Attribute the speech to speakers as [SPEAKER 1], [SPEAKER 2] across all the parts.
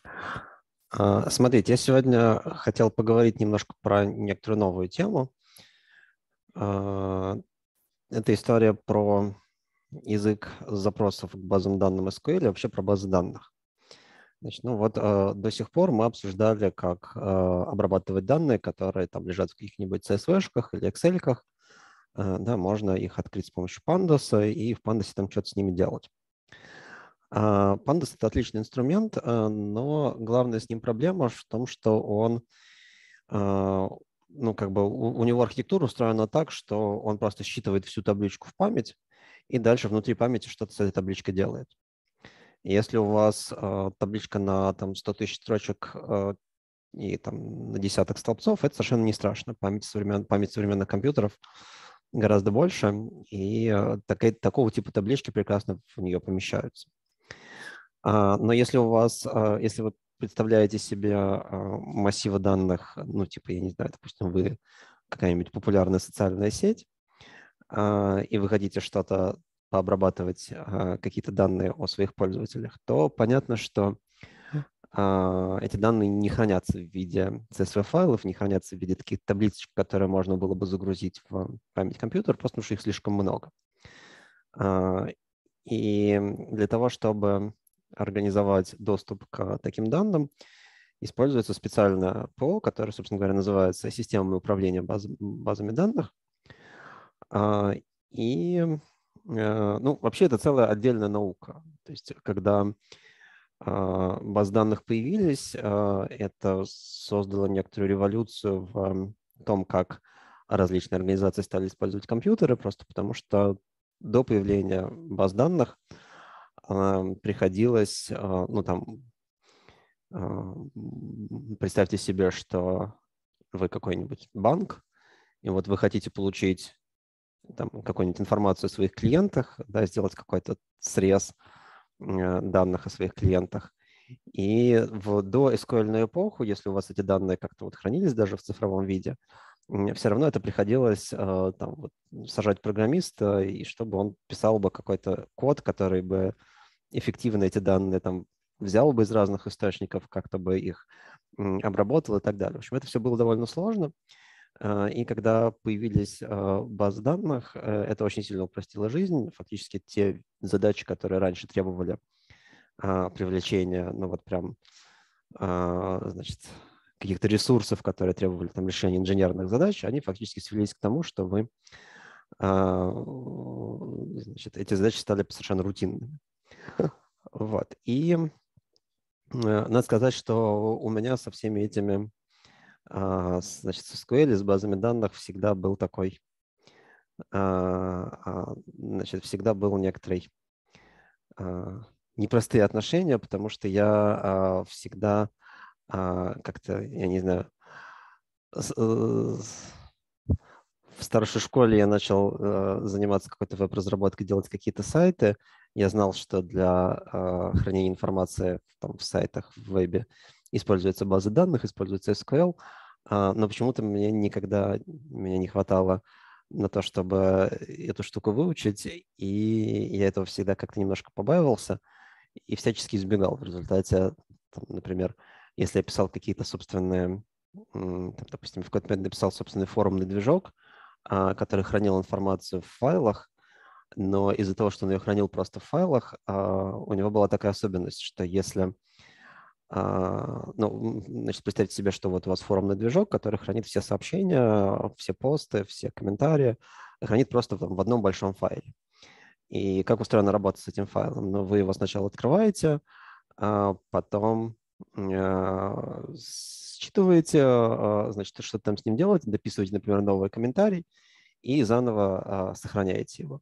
[SPEAKER 1] Смотрите, я сегодня хотел поговорить немножко про некоторую новую тему. А, Это история про язык запросов к базам данных SQL и вообще про базы данных. Значит, до сих пор мы обсуждали, как обрабатывать данные, которые там лежат в каких-нибудь CSV-шках или Excel-ках. Да, можно их открыть с помощью Pandas, и в Pandas там что-то с ними делать. Pandas — это отличный инструмент, но главная с ним проблема в том, что он а, у него архитектура устроена так, что он просто считывает всю табличку в память и дальше внутри памяти что-то с этой табличкой делает. И если у вас табличка на там, 100 тысяч строчек и там, на десяток столбцов, это совершенно не страшно. Память современных компьютеров гораздо больше, и такого типа таблички прекрасно в нее помещаются. Но если вы представляете себе массивы данных, ну, типа, я не знаю, допустим, вы какая-нибудь популярная социальная сеть, и вы хотите что-то пообрабатывать, какие-то данные о своих пользователях, то понятно, что эти данные не хранятся в виде CSV-файлов, не хранятся в виде таких табличек, которые можно было бы загрузить в память компьютера, просто потому что их слишком много. И для того, чтобы организовать доступ к таким данным, используется специальное ПО, которое, собственно говоря, называется системой управления базами данных. Вообще это целая отдельная наука. То есть, когда базы данных появились, это создало некоторую революцию в том, как различные организации стали использовать компьютеры, просто потому что до появления баз данных приходилось, представьте себе, что вы какой-нибудь банк, и вот вы хотите получить там какую-нибудь информацию о своих клиентах, да, сделать какой-то срез данных о своих клиентах. И в до SQL эпоху, если у вас эти данные как-то вот хранились даже в цифровом виде, все равно это приходилось сажать программиста, и чтобы он писал бы какой-то код, который бы эффективно эти данные там взял бы из разных источников, как-то бы их обработал и так далее. В общем, это все было довольно сложно. И когда появились базы данных, это очень сильно упростило жизнь. Фактически те задачи, которые раньше требовали привлечения, значит, каких-то ресурсов, которые требовали там решения инженерных задач, они фактически свелись к тому, что эти задачи стали совершенно рутинными. Вот. И надо сказать, что у меня со всеми этими, с SQL, с базами данных всегда был такой, всегда был некоторый непростые отношения, потому что я всегда как-то, я не знаю, в старшей школе я начал заниматься какой-то веб-разработкой, делать какие-то сайты. Я знал, что для хранения информации в сайтах, в вебе используются базы данных, используется SQL, но почему-то меня не хватало на то, чтобы эту штуку выучить, и я этого всегда как-то немножко побаивался и всячески избегал. В результате, например, если я писал какие-то собственные, допустим, в какой-то момент написал собственный форумный движок, который хранил информацию в файлах, но из-за того, что он ее хранил просто в файлах, у него была такая особенность, что если, представьте себе, что вот у вас форумный движок, который хранит все сообщения, все посты, все комментарии, хранит просто в одном большом файле. И как устроена работа с этим файлом? Ну, вы его сначала открываете, потом считываете, значит, что там с ним делать, дописываете, например, новый комментарий и заново сохраняете его.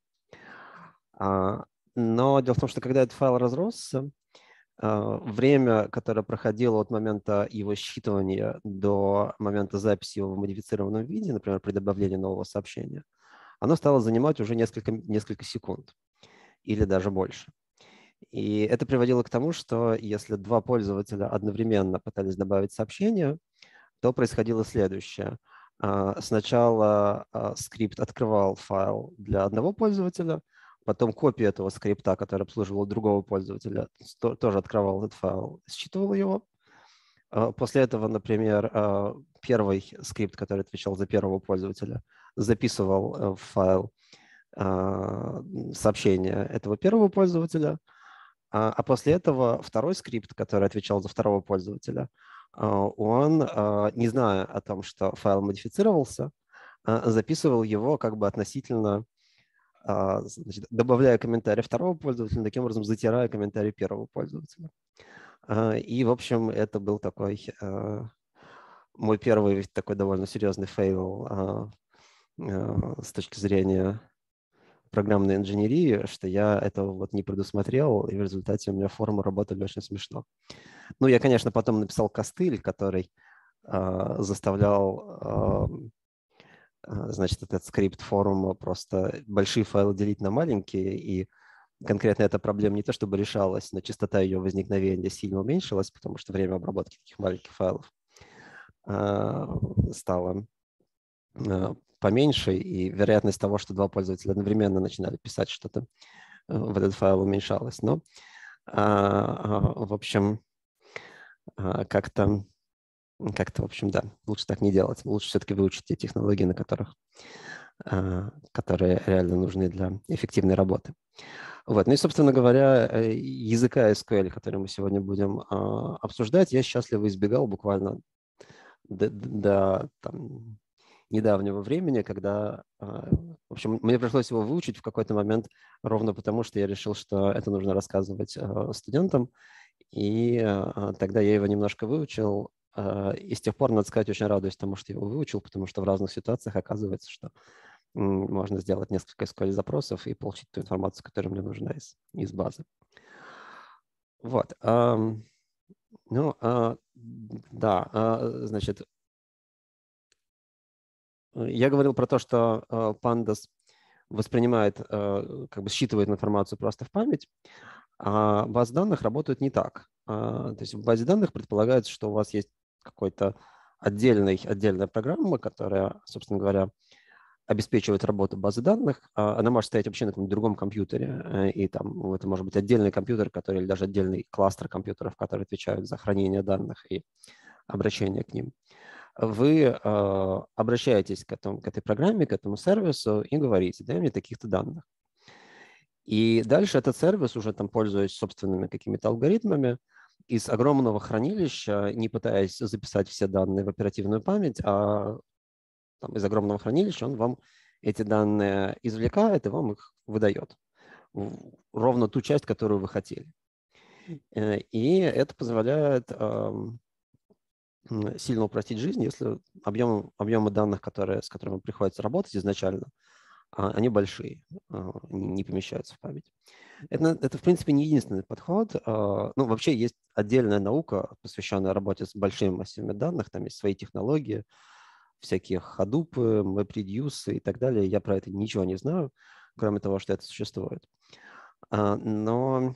[SPEAKER 1] Но дело в том, что когда этот файл разросся, время, которое проходило от момента его считывания до момента записи его в модифицированном виде, например, при добавлении нового сообщения, оно стало занимать уже несколько секунд или даже больше. И это приводило к тому, что если два пользователя одновременно пытались добавить сообщение, то происходило следующее. Сначала скрипт открывал файл для одного пользователя, потом копия этого скрипта, который обслуживал другого пользователя, тоже открывал этот файл, считывал его, После этого, например, первый скрипт, который отвечал за первого пользователя, записывал в файл сообщение этого первого пользователя, а после этого второй скрипт, который отвечал за второго пользователя, он, не зная о том, что файл модифицировался, записывал его как бы относительно, значит, добавляя комментарий второго пользователя, таким образом затирая комментарий первого пользователя. И, в общем, это был такой мой первый такой довольно серьезный фейл с точки зрения программной инженерии, что я этого вот не предусмотрел, и в результате у меня формы работали очень смешно. Ну, я, конечно, потом написал костыль, который заставлял, значит, этот скрипт форума просто большие файлы делить на маленькие, и конкретно эта проблема не то чтобы решалась, но частота ее возникновения сильно уменьшилась, потому что время обработки таких маленьких файлов стало поменьше, и вероятность того, что два пользователя одновременно начинали писать что-то в этот файл, уменьшалась. Но, в общем, как-то, в общем, да, лучше так не делать. Лучше все-таки выучить те технологии, которые реально нужны для эффективной работы. Вот. Ну и, собственно говоря, языка SQL, который мы сегодня будем обсуждать, я счастливо избегал буквально до там, недавнего времени, когда, в общем, мне пришлось его выучить в какой-то момент ровно потому, что я решил, что это нужно рассказывать студентам, и тогда я его немножко выучил, и с тех пор, надо сказать, очень радуюсь тому, что я его выучил, потому что в разных ситуациях оказывается, что можно сделать несколько SQL-запросов и получить ту информацию, которая мне нужна из базы. Вот. Ну, да, значит, я говорил про то, что Pandas воспринимает, как бы считывает информацию просто в память, а базы данных работают не так. То есть в базе данных предполагается, что у вас есть какой-то отдельная программа, которая, собственно говоря, обеспечивает работу базы данных. Она может стоять вообще на каком-то другом компьютере, и там это может быть отдельный компьютер, который, или даже отдельный кластер компьютеров, которые отвечают за хранение данных и обращение к ним. Вы обращаетесь к этой программе, к этому сервису и говорите: дай мне таких-то данных. И дальше этот сервис, уже там пользуясь собственными какими-то алгоритмами, из огромного хранилища, не пытаясь записать все данные в оперативную память, а там, из огромного хранилища он вам эти данные извлекает и вам их выдает. Ровно ту часть, которую вы хотели. И это позволяет сильно упростить жизнь, если объемы данных, с которыми приходится работать изначально, они большие, не помещаются в память. Это, в принципе, не единственный подход. Ну, вообще есть отдельная наука, посвященная работе с большими массивами данных. Там есть свои технологии, всякие Hadoop, MapReduce и так далее. Я про это ничего не знаю, кроме того, что это существует. Но,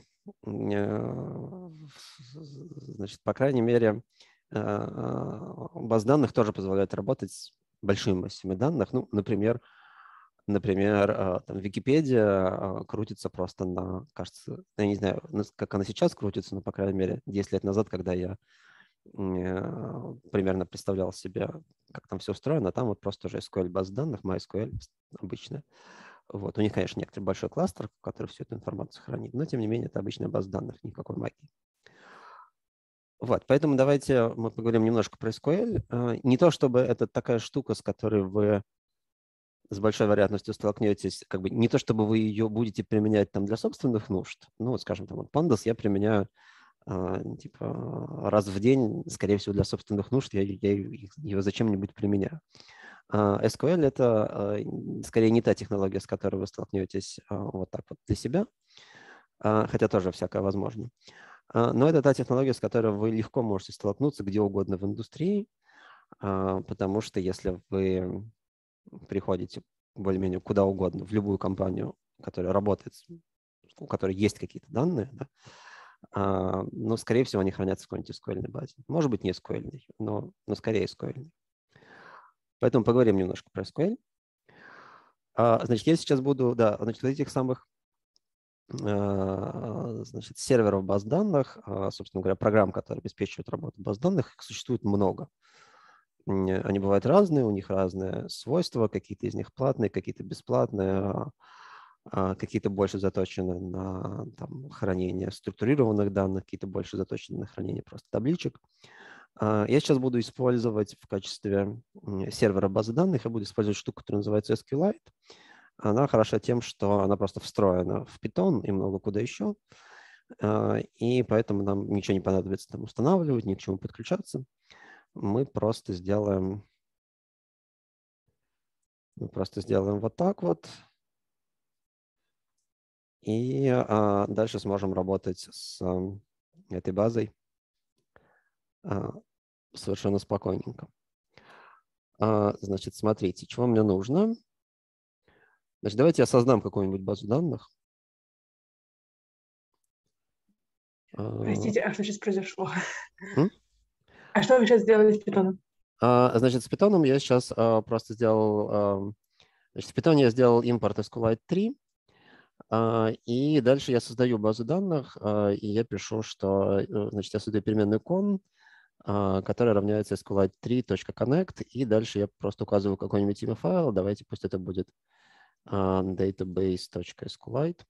[SPEAKER 1] значит, по крайней мере, баз данных тоже позволяют работать с большими массивами данных. Ну, например, там, Википедия крутится просто кажется, я не знаю, как она сейчас крутится, но, по крайней мере, 10 лет назад, когда я примерно представлял себе, как там все устроено, там вот просто уже SQL баз данных, MySQL обычная. Вот. У них, конечно, некоторый большой кластер, который всю эту информацию хранит, но, тем не менее, это обычная база данных, никакой магии. Вот, поэтому давайте мы поговорим немножко про SQL. Не то чтобы это такая штука, с которой вы с большой вероятностью столкнетесь, как бы не то чтобы вы ее будете применять там для собственных нужд. Ну, вот, скажем, там, вот Pandas я применяю типа раз в день, скорее всего, для собственных нужд, я ее зачем-нибудь применяю. SQL – это скорее не та технология, с которой вы столкнетесь вот так вот для себя, хотя тоже всякое возможно. Но это та технология, с которой вы легко можете столкнуться где угодно в индустрии, потому что если вы приходите более-менее куда угодно, в любую компанию, которая работает, у которой есть какие-то данные, да, но, скорее всего, они хранятся в какой-нибудь SQL базе. Может быть, не SQL, но скорее SQL. Поэтому поговорим немножко про SQL. Значит, я сейчас буду, да, значит, вот этих самых значит, серверов баз данных, собственно говоря, программ, которые обеспечивают работу баз данных, их существует много. Они бывают разные, у них разные свойства, какие-то из них платные, какие-то бесплатные, какие-то больше заточены на там, хранение структурированных данных, какие-то больше заточены на хранение просто табличек. Я сейчас буду использовать в качестве сервера базы данных, я буду использовать штуку, которая называется SQLite. Она хороша тем, что она просто встроена в Python и много куда еще, и поэтому нам ничего не понадобится там устанавливать, ни к чему подключаться. Мы просто сделаем вот так вот, и дальше сможем работать с этой базой совершенно спокойненько. Значит, смотрите, чего мне нужно. Значит, давайте я создам какую-нибудь базу данных.
[SPEAKER 2] Простите, а что сейчас произошло?
[SPEAKER 1] М?
[SPEAKER 2] А что вы сейчас сделали с питоном?
[SPEAKER 1] Значит, с Python я сейчас просто сделал... Значит, в Python я сделал импорт SQLite 3, и дальше я создаю базу данных, и я пишу, что... Значит, я создаю переменную con, которая равняется SQLite3.connect, и дальше я просто указываю какой-нибудь имя файл. Давайте пусть это будет database.sqlite.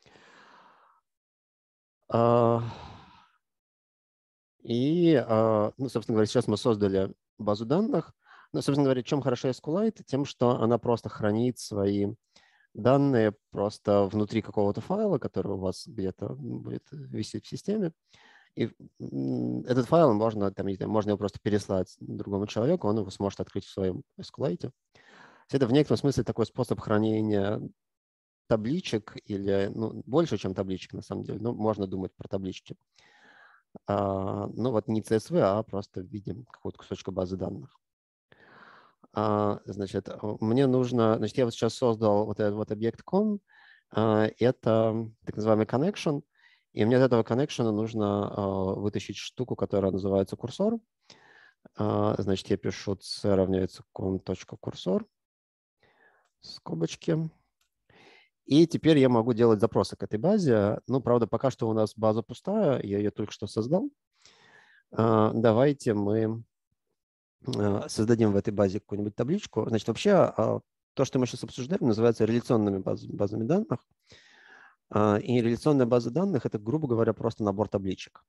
[SPEAKER 1] И, ну, собственно говоря, сейчас мы создали базу данных. Ну, собственно говоря, чем хороша SQLite? Тем, что она просто хранит свои данные просто внутри какого-то файла, который у вас где-то будет висеть в системе. И этот файл можно, там, можно его просто переслать другому человеку, он его сможет открыть в своем SQLite. Это в некотором смысле такой способ хранения табличек или, ну, больше, чем табличек на самом деле, но можно думать про таблички. Ну вот не CSV, а просто в виде какого-то кусочка базы данных. Значит, мне нужно, значит, я вот сейчас создал вот этот вот объект con, это так называемый connection, и мне от этого connection нужно вытащить штуку, которая называется курсор. Значит, я пишу c равняется con.cursor, скобочки. И теперь я могу делать запросы к этой базе. Ну, правда, пока что у нас база пустая, я ее только что создал. Давайте мы создадим в этой базе какую-нибудь табличку. Значит, вообще то, что мы сейчас обсуждаем, называется реляционными базами данных. И реляционная база данных – это, грубо говоря, просто набор табличек,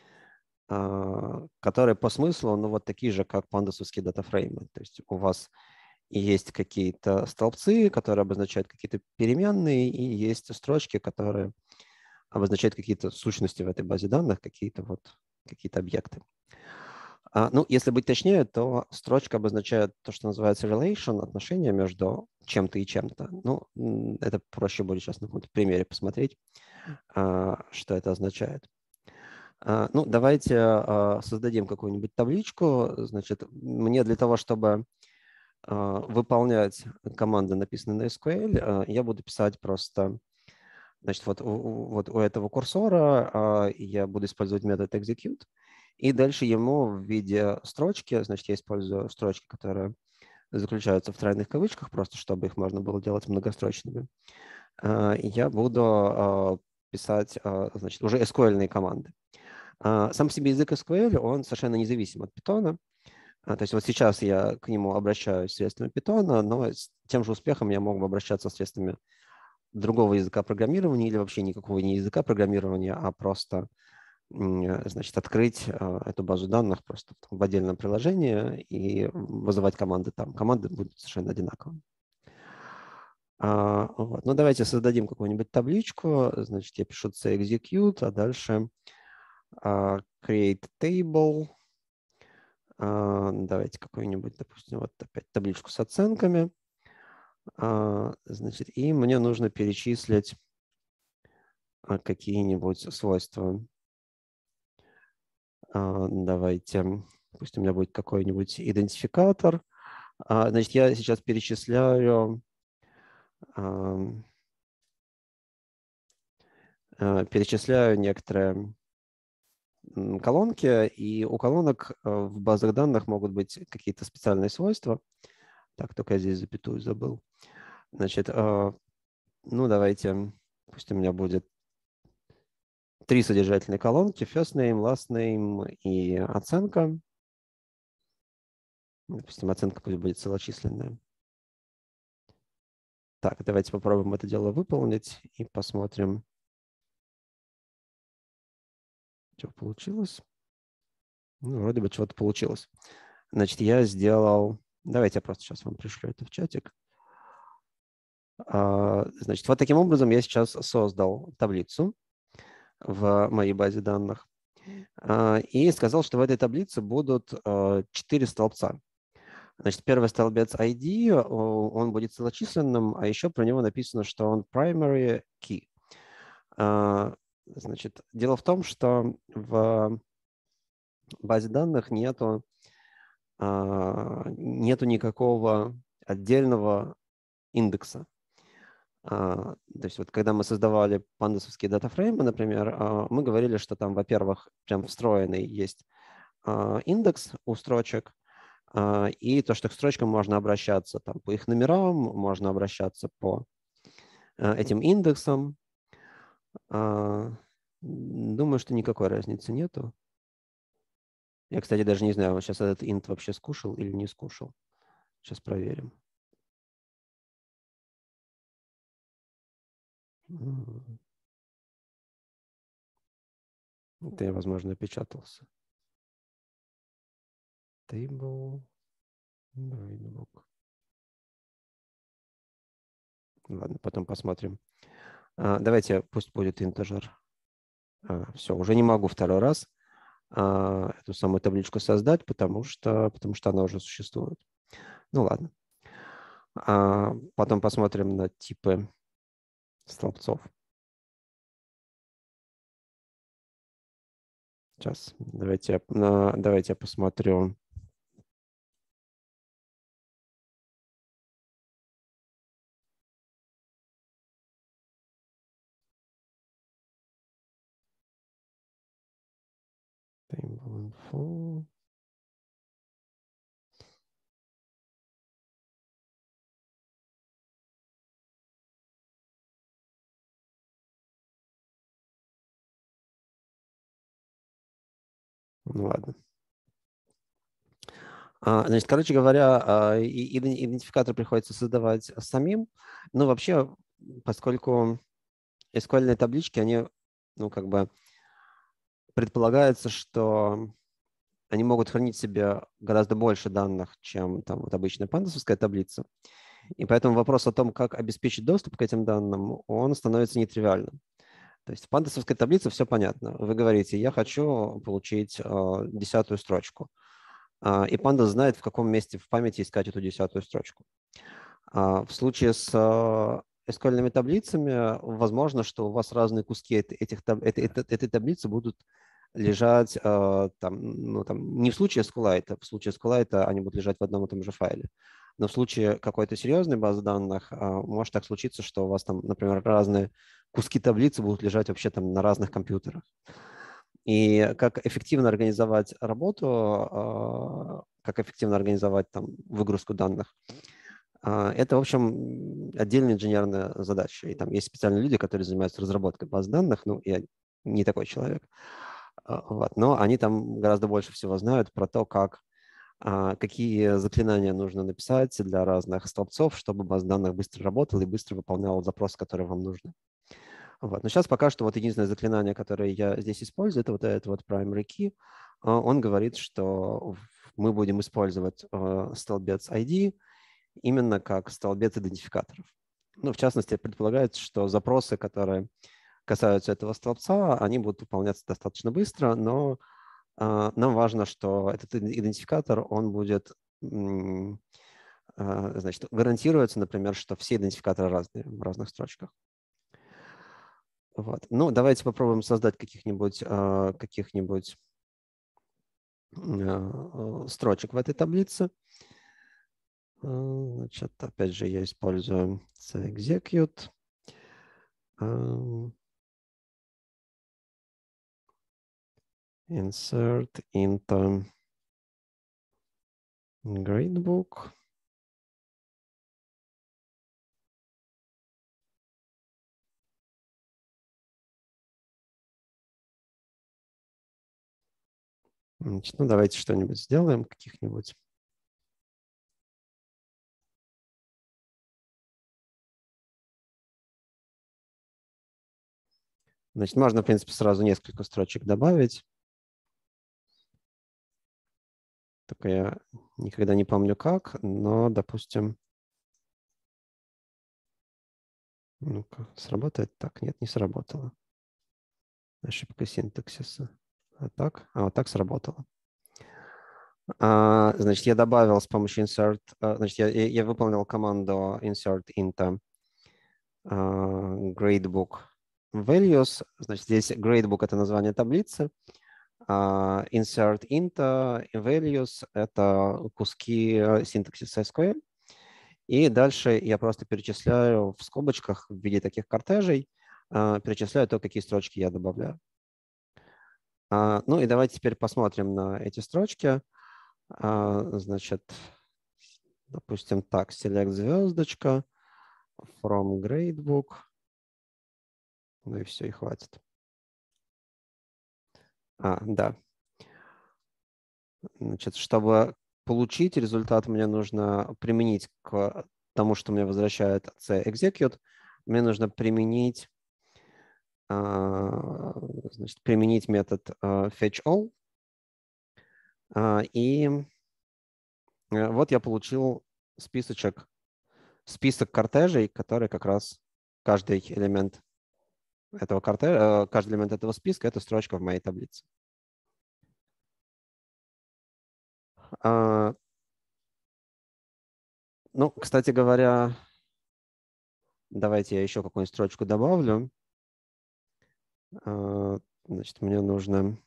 [SPEAKER 1] которые по смыслу, ну, вот такие же, как пандасовские датафреймы. То есть у вас есть какие-то столбцы, которые обозначают какие-то переменные, и есть строчки, которые обозначают какие-то сущности в этой базе данных, какие-то объекты. Ну, если быть точнее, то строчка обозначает то, что называется relation, отношение между чем-то и чем-то. Ну, это проще будет сейчас на каком-то примере посмотреть, что это означает. Ну, давайте создадим какую-нибудь табличку. Значит, мне для того, чтобы выполнять команды, написанные на SQL, я буду писать просто, значит, вот у этого курсора я буду использовать метод execute, и дальше ему в виде строчки, значит, я использую строчки, которые заключаются в тройных кавычках, просто чтобы их можно было делать многострочными. Я буду писать, значит, уже SQL-ные команды. Сам по себе язык SQL, он совершенно независим от Python. То есть вот сейчас я к нему обращаюсь средствами Python, но с тем же успехом я мог бы обращаться средствами другого языка программирования или вообще никакого не языка программирования, а просто, значит, открыть эту базу данных просто в отдельном приложении и вызывать команды там. Команды будут совершенно одинаковые. Вот. Ну, давайте создадим какую-нибудь табличку. Значит, я пишу c-execute, а дальше create table. Давайте какую-нибудь, допустим, вот опять табличку с оценками. Значит, и мне нужно перечислить какие-нибудь свойства. Давайте, пусть у меня будет какой-нибудь идентификатор. Значит, я сейчас перечисляю некоторые колонки, и у колонок в базах данных могут быть какие-то специальные свойства. Так, только я здесь запятую забыл. Значит, ну давайте, пусть у меня будет 3 содержательные колонки: first name, last name и оценка. Допустим, оценка пусть будет целочисленная. Так, давайте попробуем это дело выполнить и посмотрим, что получилось. Ну, вроде бы что-то получилось. Значит, я сделал... Давайте я просто сейчас вам пришлю это в чатик. Значит, вот таким образом я сейчас создал таблицу в моей базе данных и сказал, что в этой таблице будут 4 столбца. Значит, первый столбец ID, он будет целочисленным, а еще про него написано, что он primary key. Значит, дело в том, что в базе данных нету никакого отдельного индекса. То есть вот когда мы создавали пандасовские датафреймы, например, мы говорили, что там, во-первых, прям встроенный есть индекс у строчек, и то, что к строчкам можно обращаться там, по их номерам, можно обращаться по этим индексам. Думаю, что никакой разницы нету. Я, кстати, даже не знаю, сейчас этот int вообще скушал или не скушал. Сейчас проверим. Это я, возможно, опечатался. Table. Ладно, потом посмотрим. Давайте, пусть будет интеджер. Все, уже не могу второй раз эту самую табличку создать, потому что она уже существует. Ну ладно. Потом посмотрим на типы столбцов. Сейчас, давайте я посмотрю. Table info. Ну ладно. Значит, короче говоря, идентификатор приходится создавать самим. Но вообще, поскольку SQL-ные таблички, они, ну, как бы предполагается, что они могут хранить в себе гораздо больше данных, чем там вот обычная пандасовская таблица. И поэтому вопрос о том, как обеспечить доступ к этим данным, он становится нетривиальным. То есть в пандасовской таблице все понятно. Вы говорите, я хочу получить 10-ю строчку. И панда знает, в каком месте в памяти искать эту 10-ю строчку. В случае с SQL-ными таблицами возможно, что у вас разные куски этой таблицы будут лежать не в случае SQLite, в случае SQLite они будут лежать в одном и том же файле. Но в случае какой-то серьезной базы данных может так случиться, что у вас там, например, разные куски таблицы будут лежать вообще там на разных компьютерах. И как эффективно организовать работу, как эффективно организовать там выгрузку данных, это, в общем, отдельная инженерная задача. И там есть специальные люди, которые занимаются разработкой баз данных. Ну, я не такой человек. Вот. Но они там гораздо больше всего знают про то, какие заклинания нужно написать для разных столбцов, чтобы база данных быстро работала и быстро выполняла запрос, который вам нужен. Вот. Но сейчас пока что вот единственное заклинание, которое я здесь использую, это вот этот вот primary key. Он говорит, что мы будем использовать столбец ID именно как столбец идентификаторов. Ну, в частности, предполагается, что запросы, которые касаются этого столбца, они будут выполняться достаточно быстро, но нам важно, что этот идентификатор, он будет, значит, гарантируется, например, что все идентификаторы разные в разных строчках. Вот. Ну, давайте попробуем создать каких-нибудь строчек в этой таблице. Значит, опять же, я использую execute. Insert into gradebook. Значит, ну, давайте что-нибудь сделаем, каких-нибудь. Значит, можно, в принципе, сразу несколько строчек добавить. Только я никогда не помню как, но, допустим, ну-ка, сработает так? Нет, не сработало. Ошибка синтаксиса. А так? А вот так сработало. Значит, я добавил с помощью insert, значит, я выполнил команду insert into gradebook values. Значит, здесь gradebook — это название таблицы. Insert into values — это куски синтаксиса SQL. И дальше я просто перечисляю в скобочках в виде таких кортежей, перечисляю то, какие строчки я добавляю. Ну и давайте теперь посмотрим на эти строчки. Значит, допустим, так, select звездочка, from gradebook. Ну и все, и хватит. Да. Значит, чтобы получить результат, мне нужно применить к тому, что мне возвращает C-execute, мне нужно применить, значит, применить метод fetchAll. И вот я получил список кортежей, которые как раз каждый элемент этого кортежа, каждый элемент этого списка — это строчка в моей таблице. Ну, кстати говоря, давайте я еще какую-нибудь строчку добавлю. Значит, мне нужно...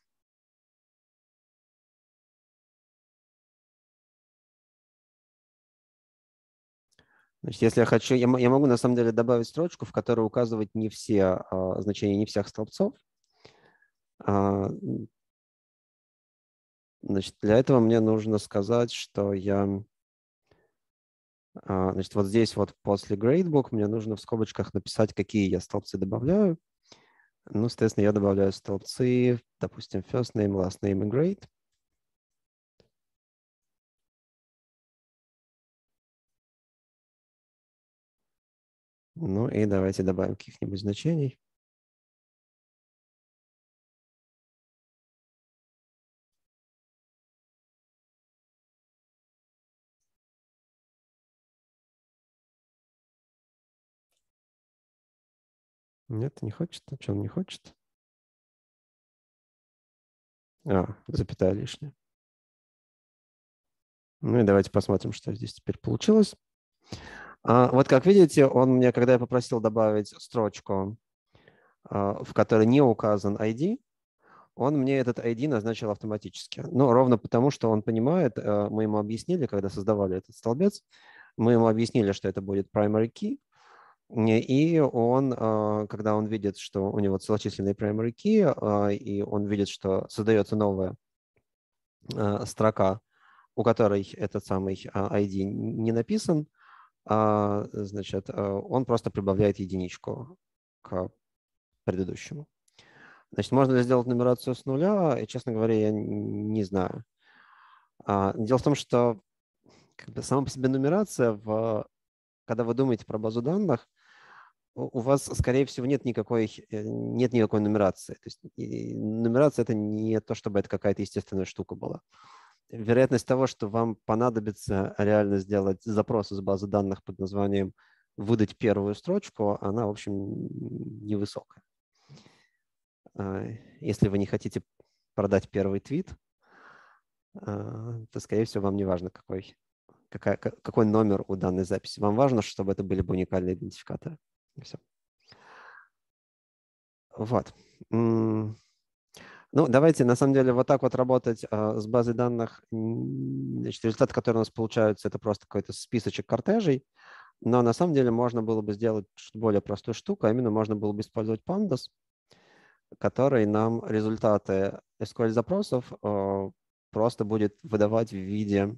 [SPEAKER 1] Значит, если я хочу, я могу на самом деле добавить строчку, в которой указывать не все значения не всех столбцов. Значит, для этого мне нужно сказать, что я... Значит, вот здесь вот после gradebook мне нужно в скобочках написать, какие я столбцы добавляю. Ну, соответственно, я добавляю столбцы, допустим, first name, last name и grade. Ну и давайте добавим каких-нибудь значений. Нет, не хочет. А что он не хочет? Запятая лишняя. Ну и давайте посмотрим, что здесь теперь получилось. Вот как видите, он мне, когда я попросил добавить строчку, в которой не указан ID, он мне этот ID назначил автоматически. Ну, ровно потому, что он понимает, мы ему объяснили, когда создавали этот столбец, мы ему объяснили, что это будет primary key, и он, когда он видит, что у него целочисленный primary key, и он видит, что создается новая строка, у которой этот самый ID не написан, значит, он просто прибавляет единичку к предыдущему. Значит, можно ли сделать нумерацию с нуля? И, честно говоря, я не знаю. Дело в том, что как бы сама по себе нумерация, когда вы думаете про базу данных, у вас, скорее всего, нет никакой нумерации. То есть нумерация — это не то, чтобы это какая-то естественная штука была. Вероятность того, что вам понадобится реально сделать запрос из базы данных под названием «выдать первую строчку», она, в общем, невысокая. Если вы не хотите продать первый твит, то, скорее всего, вам не важно, какой номер у данной записи. Вам важно, чтобы это были бы уникальные идентификаторы. И все. Вот. Ну, давайте, на самом деле, вот так вот работать с базой данных. Значит, результаты, которые у нас получаются, это просто какой-то списочек кортежей. Но на самом деле можно было бы сделать более простую штуку, а именно можно было бы использовать Pandas, который нам результаты SQL-запросов просто будет выдавать в виде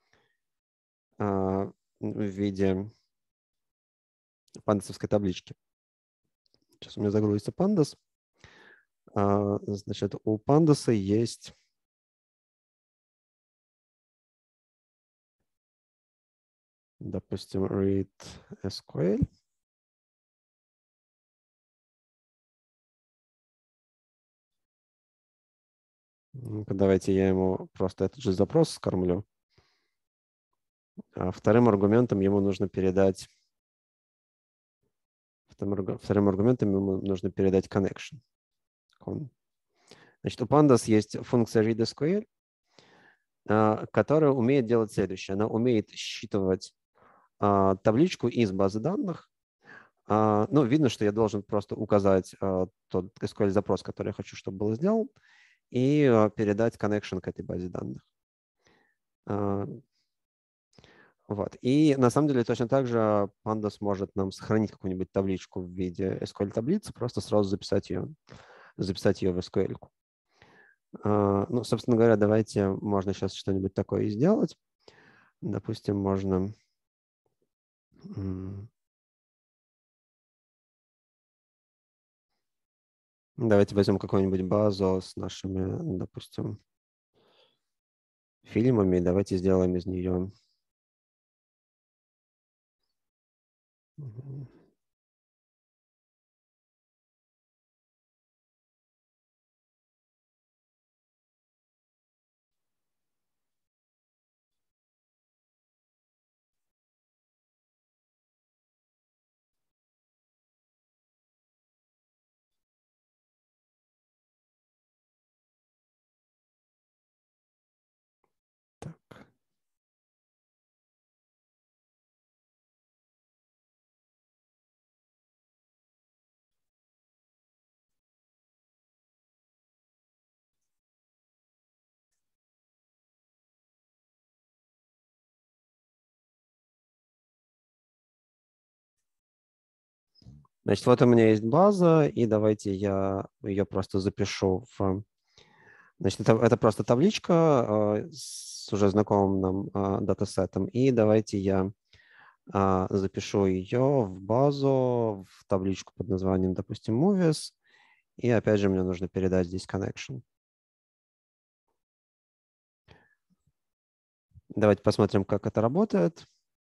[SPEAKER 1] пандасовской таблички. Сейчас у меня загрузится Pandas. Значит, у Pandas есть допустим, read SQL. Давайте я ему просто этот же запрос скормлю. А вторым аргументом ему нужно передать connection. Значит, у Pandas есть функция read SQL, которая умеет делать следующее. Она умеет считывать табличку из базы данных. Ну, видно, что я должен просто указать тот SQL-запрос, который я хочу, чтобы был сделан, и передать connection к этой базе данных. Вот. И на самом деле точно так же Pandas может нам сохранить какую-нибудь табличку в виде SQL-таблицы, просто сразу записать ее в SQL. Ну, собственно говоря, давайте можно сейчас что-нибудь такое и сделать. Допустим, можно... Давайте возьмем какую-нибудь базу с нашими, допустим, фильмами. Давайте сделаем из нее... Так. Значит, вот у меня есть база, и давайте я ее просто запишу в... Значит, это просто табличка с уже знакомым нам датасетом, и давайте я запишу ее в базу, в табличку под названием, допустим, movies, и опять же мне нужно передать здесь connection. Давайте посмотрим, как это работает.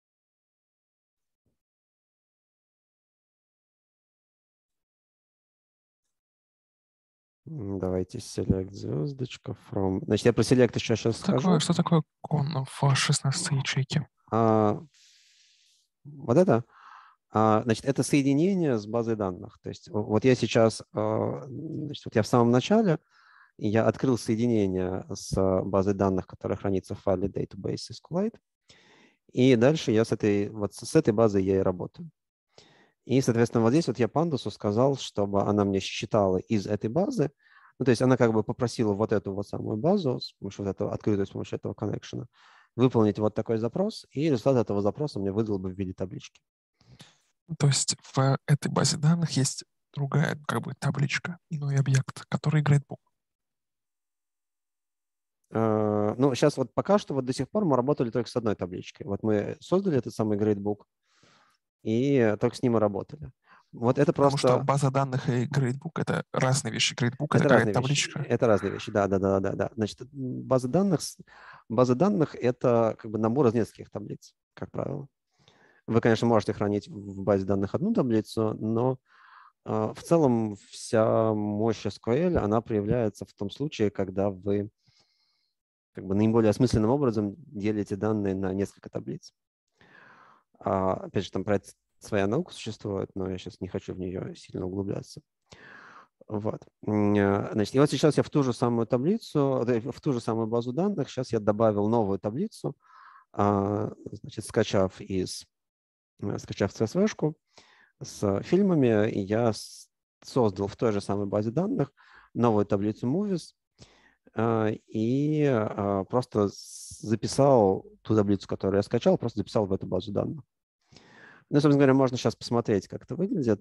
[SPEAKER 1] Давайте select звездочка from. Значит, я про select еще сейчас скажу.
[SPEAKER 3] Что такое кон в 16 ячейке?
[SPEAKER 1] Вот это? Значит, это соединение с базой данных. То есть вот я сейчас, значит, вот я в самом начале, я открыл соединение с базой данных, которая хранится в файле database SQLite. И дальше я с этой базой я и работаю. И, соответственно, вот здесь вот я Пандасу сказал, чтобы она мне считала из этой базы. Ну, то есть она как бы попросила вот эту вот самую базу, с помощью вот этого, открытую с помощью этого коннекшена, выполнить вот такой запрос, и результат этого запроса мне выдал бы в виде таблички.
[SPEAKER 3] То есть в этой базе данных есть другая как бы табличка, иной объект, который грейдбук.
[SPEAKER 1] Ну, сейчас вот пока что вот до сих пор мы работали только с одной табличкой. Вот мы создали этот самый грейдбук, и только с ним и работали. Вот это
[SPEAKER 3] Потому что
[SPEAKER 1] просто...
[SPEAKER 3] база данных и грейдбук — это разные вещи. Грейдбук — это
[SPEAKER 1] Это
[SPEAKER 3] какая-то
[SPEAKER 1] разные вещи.
[SPEAKER 3] табличка.
[SPEAKER 1] Это разные вещи, да. Значит, база данных – это как бы набор из нескольких таблиц, как правило. Вы, конечно, можете хранить в базе данных одну таблицу, но в целом вся мощь SQL, она проявляется в том случае, когда вы как бы наиболее осмысленным образом делите данные на несколько таблиц. Опять же, там про это своя наука существует, но я сейчас не хочу в нее сильно углубляться. Вот. Значит, и вот сейчас я в ту же самую таблицу, в ту же самую базу данных, сейчас я добавил новую таблицу, значит, скачав CSV-шку с фильмами, и я создал в той же самой базе данных новую таблицу movies и просто записал ту таблицу, которую я скачал, просто записал в эту базу данных. Ну, собственно говоря, можно сейчас посмотреть, как это выглядит.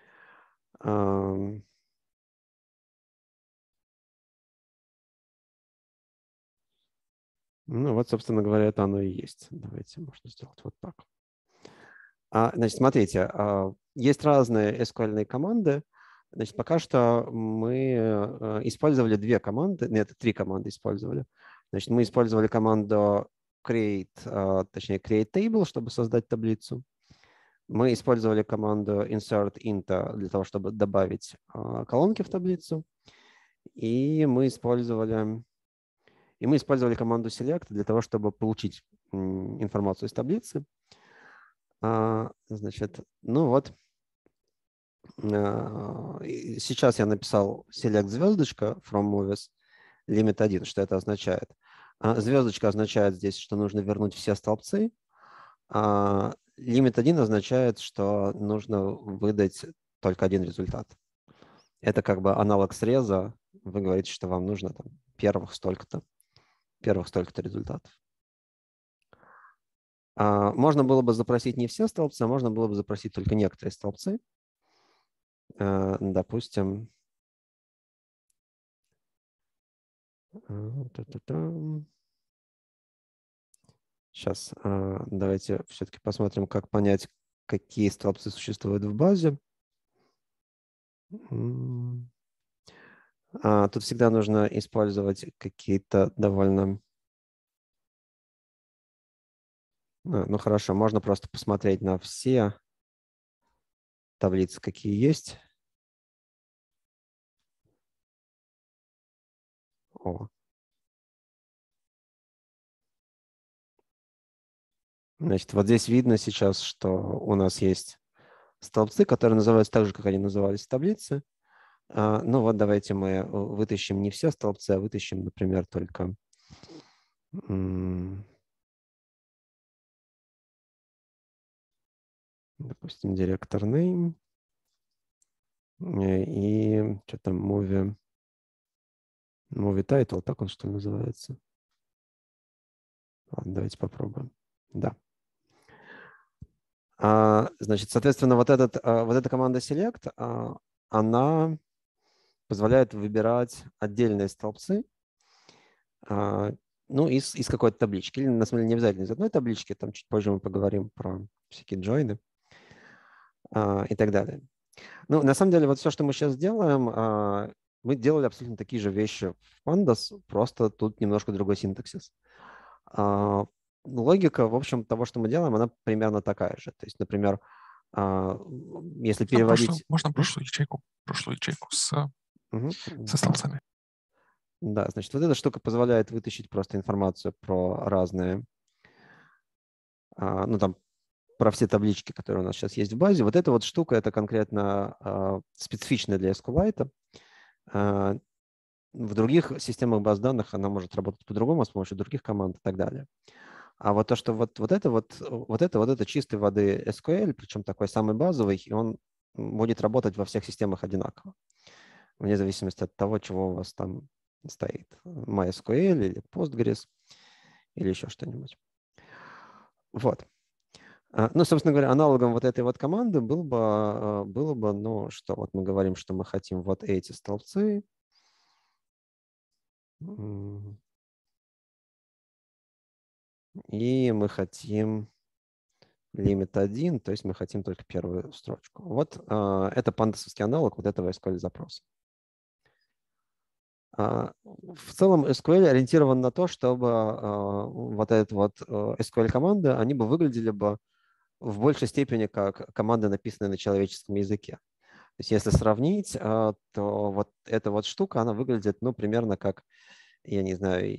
[SPEAKER 1] Ну, вот, собственно говоря, это оно и есть. Давайте, можно сделать вот так. Значит, смотрите, есть разные SQL-ные команды. Значит, пока что мы использовали две команды, нет, три команды использовали. Значит, мы использовали команду точнее create table, чтобы создать таблицу. Мы использовали команду insert int для того, чтобы добавить колонки в таблицу. И мы использовали команду select для того, чтобы получить информацию из таблицы. Значит, ну вот, сейчас я написал select звездочка from movies limit 1. Что это означает? Звездочка означает здесь, что нужно вернуть все столбцы. Limit 1 означает, что нужно выдать только один результат. Это как бы аналог среза. Вы говорите, что вам нужно там, первых столько-то результатов. Можно было бы запросить не все столбцы, а можно было бы запросить только некоторые столбцы. Допустим, сейчас давайте все-таки посмотрим, как понять, какие столбцы существуют в базе. Тут всегда нужно использовать какие-то довольно... Ну хорошо, можно просто посмотреть на все таблицы, какие есть. Значит, вот здесь видно сейчас, что у нас есть столбцы, которые называются так же, как они назывались в таблице. Ну вот давайте мы вытащим не все столбцы, а вытащим, например, только допустим, director name и что там movie title, так он что ли называется? Ладно, давайте попробуем. Да. Значит, соответственно, вот эта команда select, она позволяет выбирать отдельные столбцы, ну, из какой-то таблички. Или, на самом деле, не обязательно из одной таблички, там чуть позже мы поговорим про всякие джойны и так далее. Ну, на самом деле, вот все, что мы сейчас делаем, мы делали абсолютно такие же вещи в Pandas, просто тут немножко другой синтаксис. Логика, в общем, того, что мы делаем, она примерно такая же. То есть, например, если переводить...
[SPEAKER 3] Можно прошлую ячейку со столбцами.
[SPEAKER 1] Да, значит, вот эта штука позволяет вытащить просто информацию про разные, ну, там, про все таблички, которые у нас сейчас есть в базе. Вот эта вот штука, это конкретно специфичная для SQLite. В других системах баз данных она может работать по-другому, с помощью других команд и так далее. А вот то, что вот это чистой воды SQL, причем такой самый базовый, и он будет работать во всех системах одинаково, вне зависимости от того, чего у вас там стоит. MySQL или Postgres или еще что-нибудь. Вот. Ну, собственно говоря, аналогом вот этой вот команды было бы, ну, что вот мы говорим, что мы хотим вот эти столбцы. И мы хотим лимит 1, то есть мы хотим только первую строчку. Вот это пандасовский аналог вот этого SQL-запроса. В целом SQL ориентирован на то, чтобы вот эти вот SQL-команды, они бы выглядели бы в большей степени как команды, написанные на человеческом языке. То есть если сравнить, то вот эта вот штука, она выглядит, ну, примерно как, я не знаю,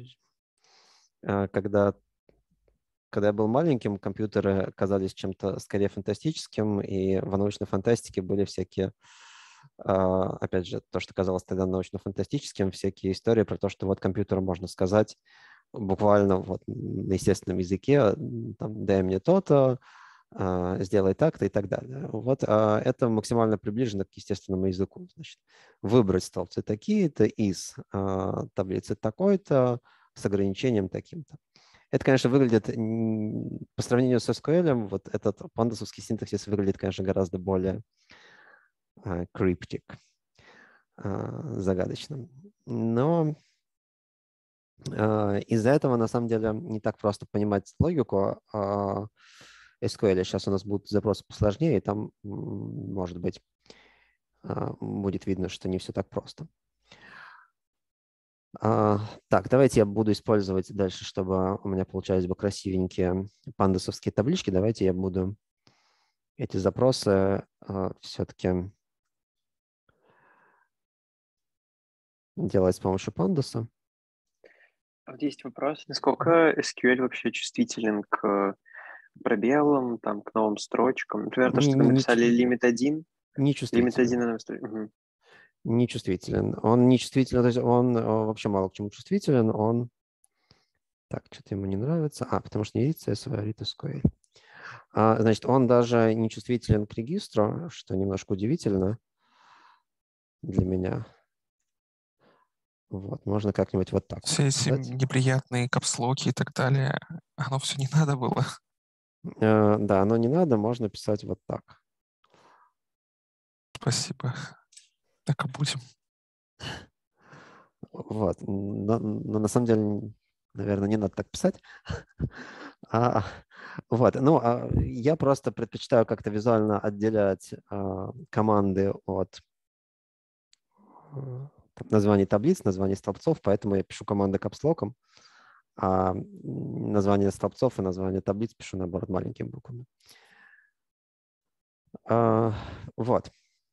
[SPEAKER 1] когда я был маленьким, компьютеры казались чем-то скорее фантастическим, и в научной фантастике были всякие, опять же, то, что казалось тогда научно-фантастическим, всякие истории про то, что вот компьютеру можно сказать буквально вот на естественном языке, там, дай мне то-то, сделай так-то и так далее. Вот это максимально приближено к естественному языку. Значит, выбрать столбцы такие-то из таблицы такой-то с ограничением таким-то. Это, конечно, выглядит по сравнению с SQL, вот этот пандасовский синтаксис выглядит, конечно, гораздо более cryptic, загадочным. Но из-за этого, на самом деле, не так просто понимать логику SQL. Сейчас у нас будут запросы посложнее, и там, может быть, будет видно, что не все так просто. Так, давайте я буду использовать дальше, чтобы у меня получались бы красивенькие пандасовские таблички. Давайте я буду эти запросы все-таки делать с помощью пандаса.
[SPEAKER 4] Вот есть вопрос, насколько SQL вообще чувствителен к пробелам, там, к новым строчкам? Например, то, что вы написали лимит 1,
[SPEAKER 1] не
[SPEAKER 4] лимит 1
[SPEAKER 1] чувствителен.
[SPEAKER 4] на настройку.
[SPEAKER 1] Не чувствителен. Он не чувствителен, то есть он вообще мало к чему чувствителен. Он... Так, что-то ему не нравится. Потому что не read CSV, а read SQL. Значит, он даже не чувствителен к регистру, что немножко удивительно для меня. Вот, можно как-нибудь вот так
[SPEAKER 3] Все эти
[SPEAKER 1] сказать.
[SPEAKER 3] неприятные капслоки и так далее, оно все не надо было.
[SPEAKER 1] Да, оно не надо, можно писать вот так.
[SPEAKER 3] Спасибо. Так и будем.
[SPEAKER 1] Вот. Но на самом деле, наверное, не надо так писать. Вот. Ну, я просто предпочитаю как-то визуально отделять команды от названий таблиц, названий столбцов, поэтому я пишу команды капслоком, а название столбцов и название таблиц пишу, наоборот, маленькими буквами. Вот.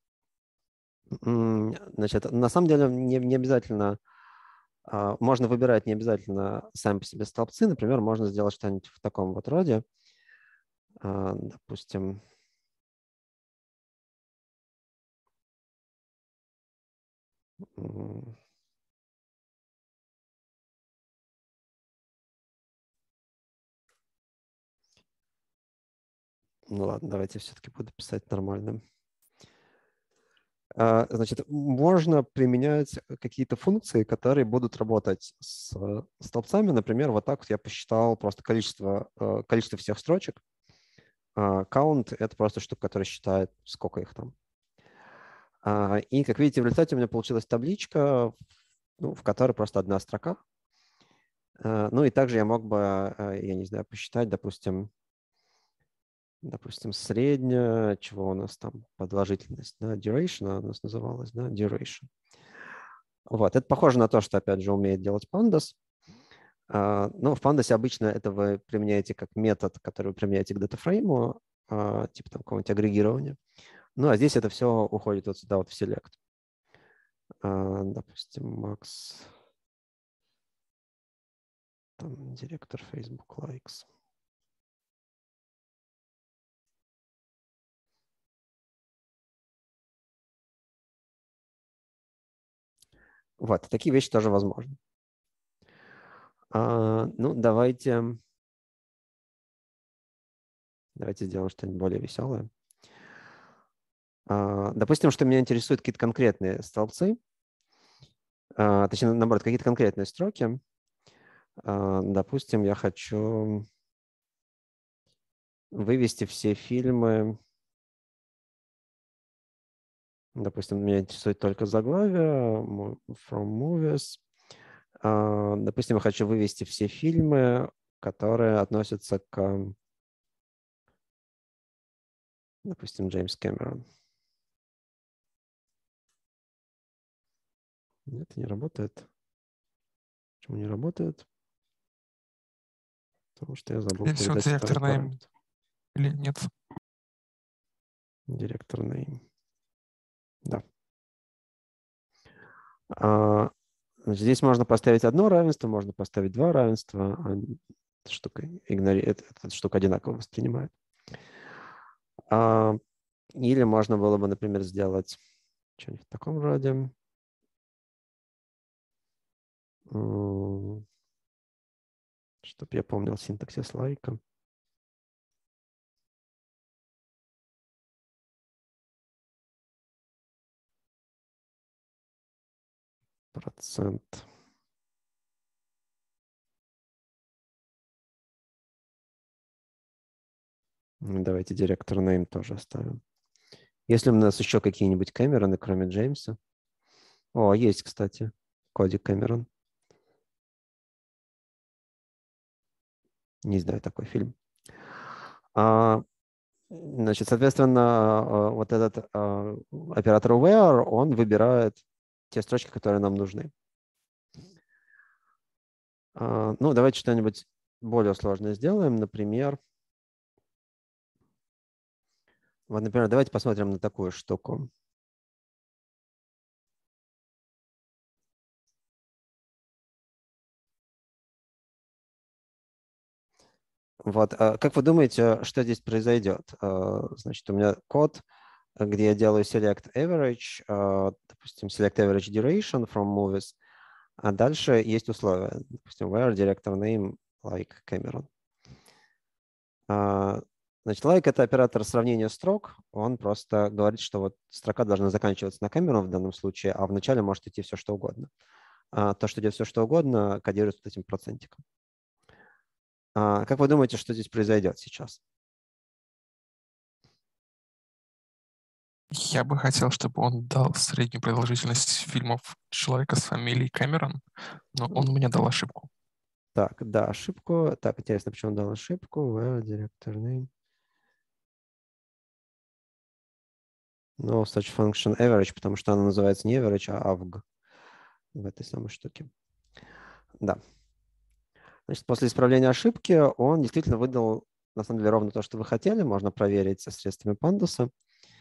[SPEAKER 1] Значит, на самом деле не обязательно, можно выбирать не обязательно сами по себе столбцы. Например, можно сделать что-нибудь в таком вот роде. Допустим, ну ладно, давайте все-таки буду писать нормальным. Значит, можно применять какие-то функции, которые будут работать с столбцами. Например, вот так вот я посчитал просто количество всех строчек. Count — это просто штука, которая считает, сколько их там. И, как видите, в результате у меня получилась табличка, в которой просто одна строка. Ну и также я мог бы, я не знаю, посчитать, допустим, средняя, чего у нас там, продолжительность, да, duration у нас называлась, да, duration. Вот, это похоже на то, что, опять же, умеет делать Pandas. Но в Pandas обычно это вы применяете как метод, который вы применяете к датафрейму, типа там какого-нибудь агрегирования. Ну, а здесь это все уходит вот сюда, вот в select. Допустим, Max, там, директор Facebook Likes. Вот, такие вещи тоже возможны. Ну, давайте сделаем что-нибудь более веселое. Допустим, что меня интересуют какие-то конкретные столбцы, точнее, наоборот, какие-то конкретные строки. Допустим, я хочу вывести все фильмы. Допустим, меня интересует только заглавие, from movies. Допустим, я хочу вывести все фильмы, которые относятся к, допустим, Джеймс Кэмерон. Нет, не работает. Почему не работает? Потому что я забыл
[SPEAKER 3] Или все,
[SPEAKER 1] передать второй
[SPEAKER 3] директор name
[SPEAKER 1] параметр.
[SPEAKER 3] или нет?
[SPEAKER 1] Директор name. Да. Значит, здесь можно поставить одно равенство, можно поставить два равенства. Эта штука эта штука одинаково воспринимает. Или можно было бы, например, сделать что-нибудь в таком роде. Чтобы я помнил синтаксис лайка. Процент. Давайте директор name тоже оставим. Если у нас еще какие-нибудь Кэмероны, кроме Джеймса. О, есть, кстати, Коди Кэмерон. Не знаю такой фильм. Значит, соответственно, вот этот оператор where, он выбирает те строчки, которые нам нужны. Ну, давайте что-нибудь более сложное сделаем. Например, давайте посмотрим на такую штуку. Вот, как вы думаете, что здесь произойдет? Значит, у меня код, где я делаю select average, допустим, select average duration from movies, а дальше есть условия, допустим, where director name like Cameron. Значит, like — это оператор сравнения строк, он просто говорит, что вот строка должна заканчиваться на Cameron в данном случае, а в начале может идти все, что угодно. То, что идет все, что угодно, кодируется вот этим процентиком. Как вы думаете, что здесь произойдет сейчас?
[SPEAKER 3] Я бы хотел, чтобы он дал среднюю продолжительность фильмов человека с фамилией Кэмерон, но он мне дал ошибку.
[SPEAKER 1] Так, да, ошибку. Так, интересно, почему он дал ошибку. Where director name? No such function average, потому что она называется не average, а avg в этой самой штуке. Да. Значит, после исправления ошибки он действительно выдал, на самом деле, ровно то, что вы хотели. Можно проверить со средствами пандуса.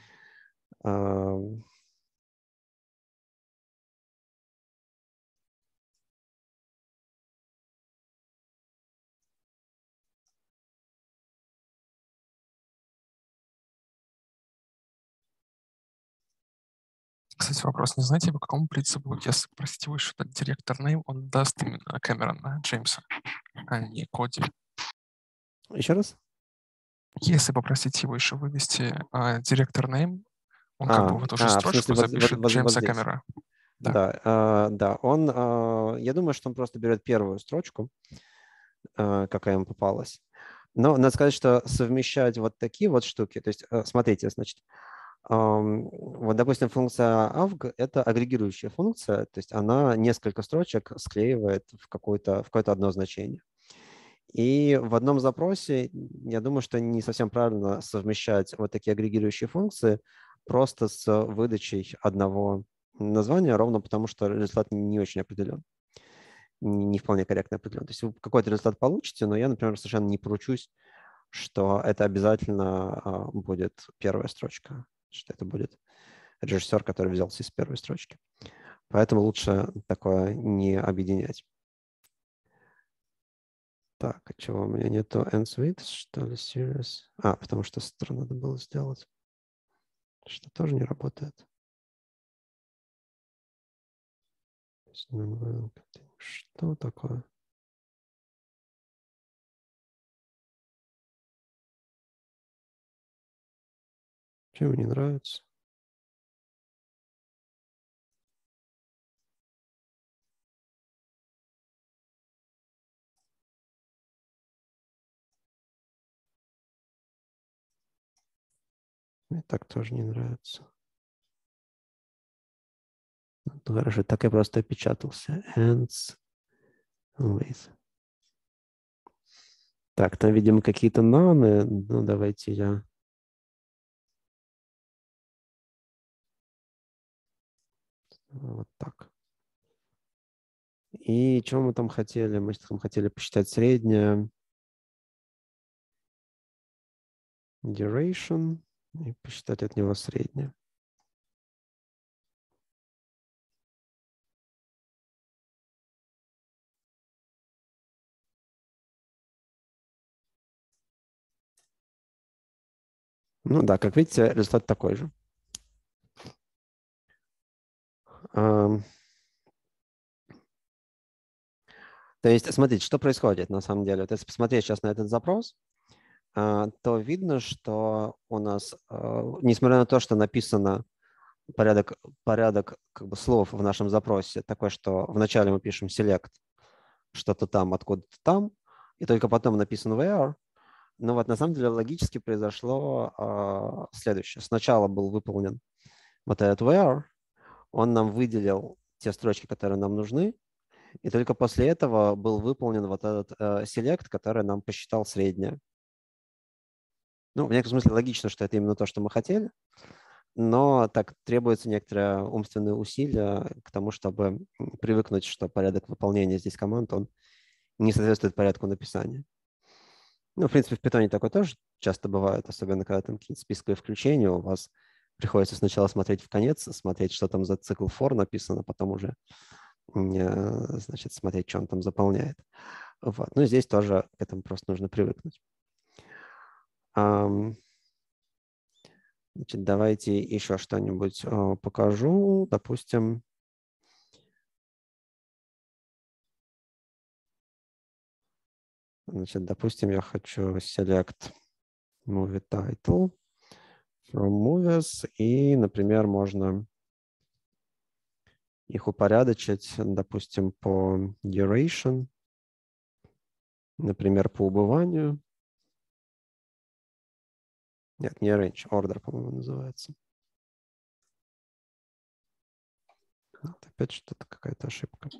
[SPEAKER 3] Кстати, вопрос. Не знаете, по какому принципу, если попросить его еще дать директор name, он даст именно Кэмерона Джеймса, а не Коди?
[SPEAKER 1] Еще раз?
[SPEAKER 3] Если попросить его еще вывести директор name, он как бы в эту же
[SPEAKER 1] в
[SPEAKER 3] строчку
[SPEAKER 1] смысле,
[SPEAKER 3] запишет
[SPEAKER 1] вот
[SPEAKER 3] Джеймса
[SPEAKER 1] здесь.
[SPEAKER 3] Кэмерона.
[SPEAKER 1] Да, да. Он, я думаю, что он просто берет первую строчку, какая ему попалась. Но надо сказать, что совмещать вот такие вот штуки, то есть, смотрите, значит, вот, допустим, функция avg — это агрегирующая функция, то есть она несколько строчек склеивает в какое-то одно значение. И в одном запросе, я думаю, что не совсем правильно совмещать вот такие агрегирующие функции просто с выдачей одного названия, ровно потому что результат не очень определен, не вполне корректно определен. То есть вы какой-то результат получите, но я, например, совершенно не поручусь, что это обязательно будет первая строчка, что это будет режиссер, который взялся из первой строчки. Поэтому лучше такое не объединять. Так, а чего у меня нету ends with, что ли, serious? Потому что стр надо было сделать, что тоже не работает. Что такое? Чем мне не нравится? Мне так тоже не нравится. Ну, хорошо, так я просто опечатался. Ends with. Так, там, видимо, какие-то наны. Ну, давайте я... Вот так. И что мы там хотели? Мы там хотели посчитать среднее. Duration. И посчитать от него среднее. Ну да, как видите, результат такой же. То есть, смотрите, что происходит на самом деле. Вот если посмотреть сейчас на этот запрос, то видно, что у нас, несмотря на то, что написано порядок как бы слов в нашем запросе такой, что вначале мы пишем select что-то там, откуда-то там, и только потом написано where. Но вот на самом деле логически произошло следующее. Сначала был выполнен вот этот where, он нам выделил те строчки, которые нам нужны, и только после этого был выполнен вот этот select, который нам посчитал среднее. Ну, в некотором смысле логично, что это именно то, что мы хотели, но так требуется некоторое умственное усилие к тому, чтобы привыкнуть, что порядок выполнения здесь команд, он не соответствует порядку написания. Ну, в принципе, в Python такое тоже часто бывает, особенно когда там какие-то списковые включения, у вас приходится сначала смотреть в конец, смотреть, что там за цикл for написано, потом уже, значит, смотреть, что он там заполняет. Вот. Ну, здесь тоже к этому просто нужно привыкнуть. Значит, давайте еще что-нибудь покажу. Допустим, я хочу select movie title from movies, и, например, можно их упорядочить, допустим, по duration, например, по убыванию. Нет, не range, order, по-моему, называется. Вот, опять что-то, какая-то ошибка.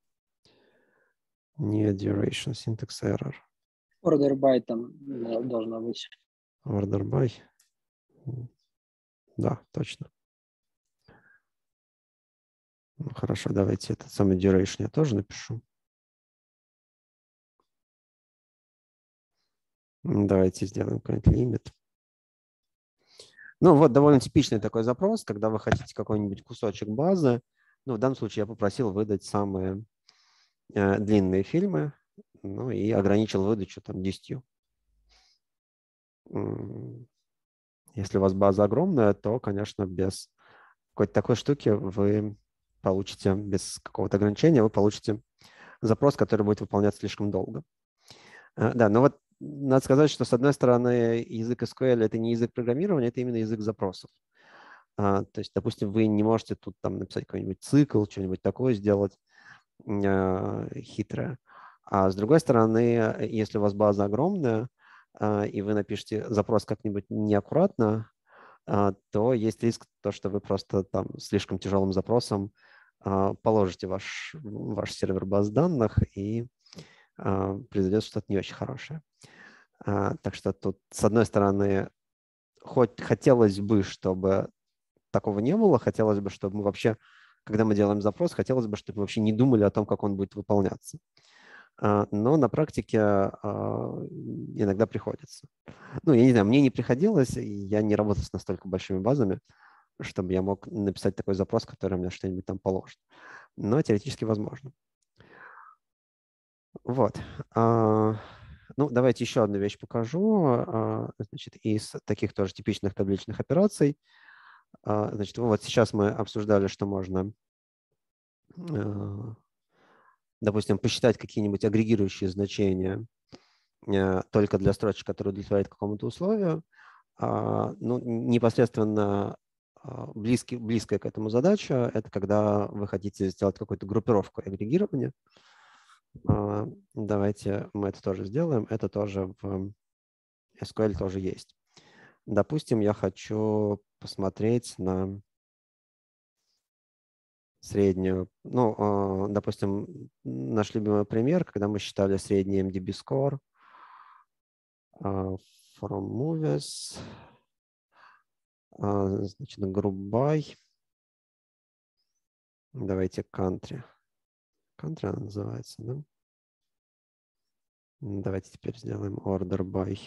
[SPEAKER 1] Не duration, syntax error.
[SPEAKER 5] Order by там должно быть.
[SPEAKER 1] Order by. Да, точно. Ну, хорошо, давайте этот самый duration я тоже напишу. Давайте сделаем какой-нибудь лимит. Ну, вот довольно типичный такой запрос, когда вы хотите какой-нибудь кусочек базы. Ну, в данном случае я попросил выдать самые длинные фильмы, ну, и ограничил выдачу там 10. Если у вас база огромная, то, конечно, без какой-то такой штуки вы получите, без какого-то ограничения, вы получите запрос, который будет выполняться слишком долго. Да, но вот надо сказать, что, с одной стороны, язык SQL – это не язык программирования, это именно язык запросов. То есть, допустим, вы не можете тут там написать какой-нибудь цикл, что-нибудь такое сделать хитрое. А с другой стороны, если у вас база огромная, и вы напишете запрос как-нибудь неаккуратно, то есть риск, что вы просто там слишком тяжелым запросом положите ваш сервер баз данных, и произойдет что-то не очень хорошее. Так что тут, с одной стороны, хоть хотелось бы, чтобы такого не было, хотелось бы, чтобы мы вообще, когда мы делаем запрос, хотелось бы, чтобы мы вообще не думали о том, как он будет выполняться. Но на практике иногда приходится. Ну, я не знаю, мне не приходилось, я не работал с настолько большими базами, чтобы я мог написать такой запрос, который мне что-нибудь там положит. Но теоретически возможно. Вот. Ну, давайте еще одну вещь покажу. Значит, из таких тоже типичных табличных операций. Значит, вот сейчас мы обсуждали, что можно, допустим, посчитать какие-нибудь агрегирующие значения только для строчек, которые удовлетворяют какому-то условию. Ну, непосредственно близкая к этому задача – это когда вы хотите сделать какую-то группировку агрегирования. Давайте мы это тоже сделаем. Это тоже в SQL тоже есть. Допустим, я хочу посмотреть на среднюю. Ну, допустим, наш любимый пример, когда мы считали средний MDB score from movies. Значит, group by. Давайте country. Country она называется, да? Давайте теперь сделаем order by.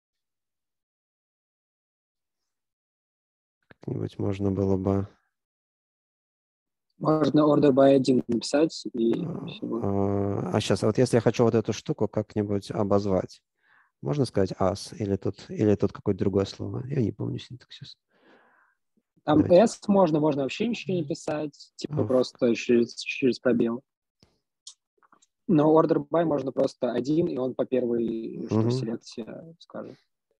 [SPEAKER 1] Как-нибудь можно было бы...
[SPEAKER 5] Можно order by 1 написать и всего.
[SPEAKER 1] Сейчас, вот если я хочу вот эту штуку как-нибудь обозвать, можно сказать as или тут какое-то другое слово? Я не помню синтаксис.
[SPEAKER 5] Там
[SPEAKER 1] Давайте.
[SPEAKER 5] S можно вообще ничего не писать, типа просто через пробел. Но order by можно просто 1, и он по первой селекции скажет.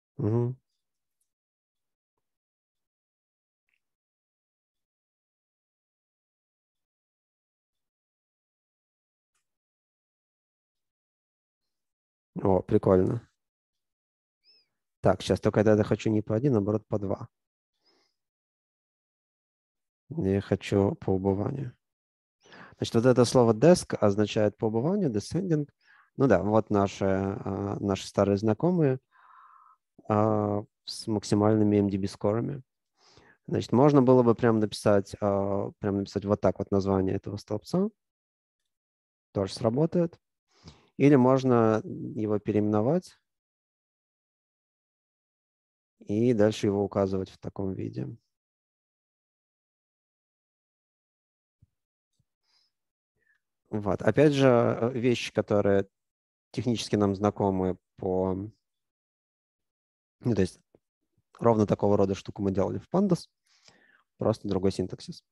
[SPEAKER 1] О, прикольно. Так, сейчас только я хочу не по 1, а наоборот по 2. Я хочу по убыванию. Значит, вот это слово desk означает по убыванию, descending. Ну да, вот наши старые знакомые с максимальными MDB-скорами. Значит, можно было бы прям написать вот так вот название этого столбца. Тоже сработает. Или можно его переименовать и дальше его указывать в таком виде. Вот. Опять же, вещи, которые технически нам знакомы по... Ну, то есть ровно такого рода штуку мы делали в Pandas, просто другой синтаксис.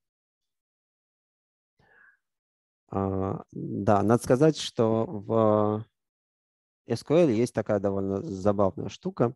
[SPEAKER 1] Да, надо сказать, что в SQL есть такая довольно забавная штука.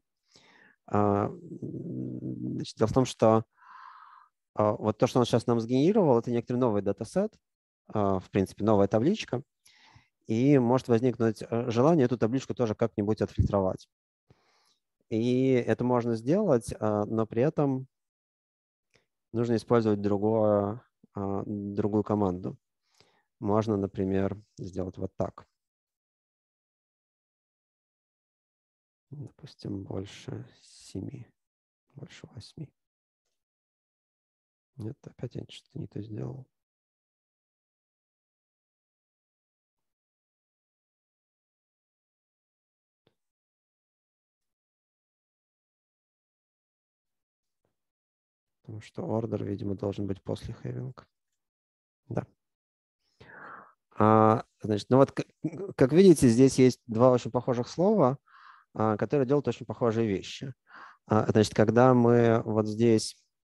[SPEAKER 1] Значит, дело в том, что вот то, что он сейчас нам сгенерировал, это некоторый новый датасет, в принципе, новая табличка, и может возникнуть желание эту табличку тоже как-нибудь отфильтровать. И это можно сделать, но при этом нужно использовать другую команду. Можно, например, сделать вот так. Допустим, больше 7, больше 8. Нет, опять я что-то не то сделал. Потому что order, видимо, должен быть после having. Да. Значит, ну вот, как видите, здесь есть два очень похожих слова, которые делают очень похожие вещи. Значит, когда мы вот здесь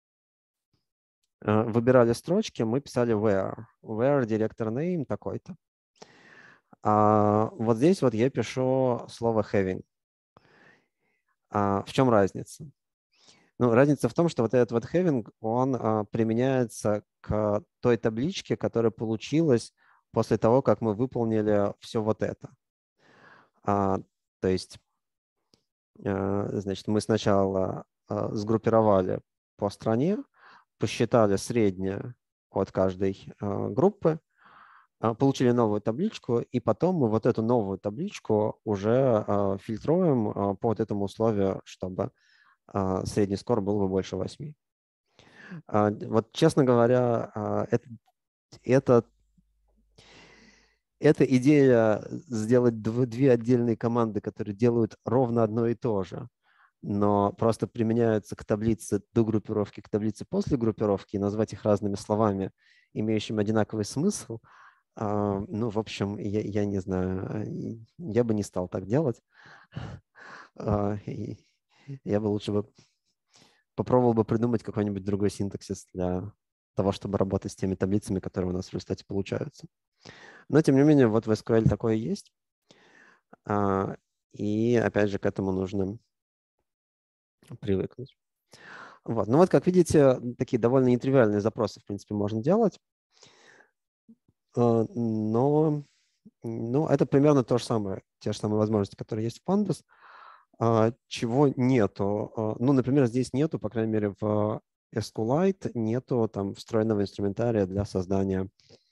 [SPEAKER 1] выбирали строчки, мы писали where. Where director name такой-то. Вот здесь вот я пишу слово having. В чем разница? Ну, разница в том, что вот этот вот having, он применяется к той табличке, которая получилась после того, как мы выполнили все вот это. То есть, значит, мы сначала сгруппировали по стране, посчитали среднее от каждой группы, получили новую табличку, и потом мы вот эту новую табличку уже фильтруем по вот этому условию, чтобы средний скор был бы больше 8. Вот, честно говоря, эта идея сделать две отдельные команды, которые делают ровно одно и то же, но просто применяются к таблице до группировки, к таблице после группировки, и назвать их разными словами, имеющими одинаковый смысл, ну, в общем, я не знаю, я бы не стал так делать. Я бы лучше попробовал бы придумать какой-нибудь другой синтаксис для того, чтобы работать с теми таблицами, которые у нас в результате получаются. Но, тем не менее, вот в SQL такое есть. И, опять же, к этому нужно привыкнуть. Вот. Ну вот, как видите, такие довольно нетривиальные запросы, в принципе, можно делать. Но это примерно то же самое, те же самые возможности, которые есть в Pandas. Чего нету? Ну, например, здесь нету, по крайней мере, в SQLite нету там встроенного инструментария для создания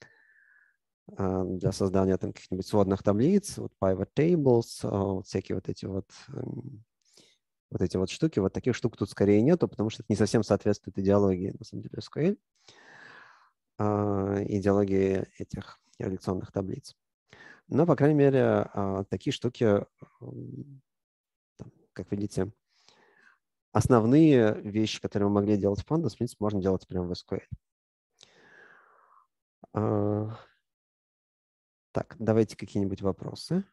[SPEAKER 1] там каких-нибудь сводных таблиц, вот pivot tables, вот всякие вот эти вот штуки. Вот таких штук тут скорее нету, потому что это не совсем соответствует идеологии, на самом деле, SQL, идеологии этих реляционных таблиц. Но, по крайней мере, такие штуки, как видите, основные вещи, которые мы могли делать в Pandas, в принципе, можно делать прямо в SQL. Так, давайте какие-нибудь вопросы.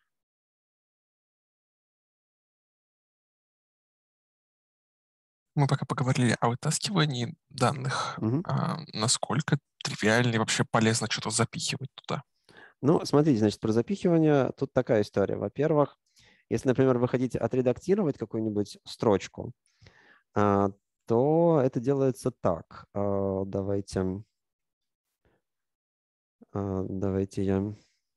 [SPEAKER 3] Мы пока поговорили о вытаскивании данных. Насколько тривиально и вообще полезно что-то запихивать туда?
[SPEAKER 1] Ну, смотрите, значит, про запихивание тут такая история. Во-первых, если, например, вы хотите отредактировать какую-нибудь строчку, то это делается так. Давайте я...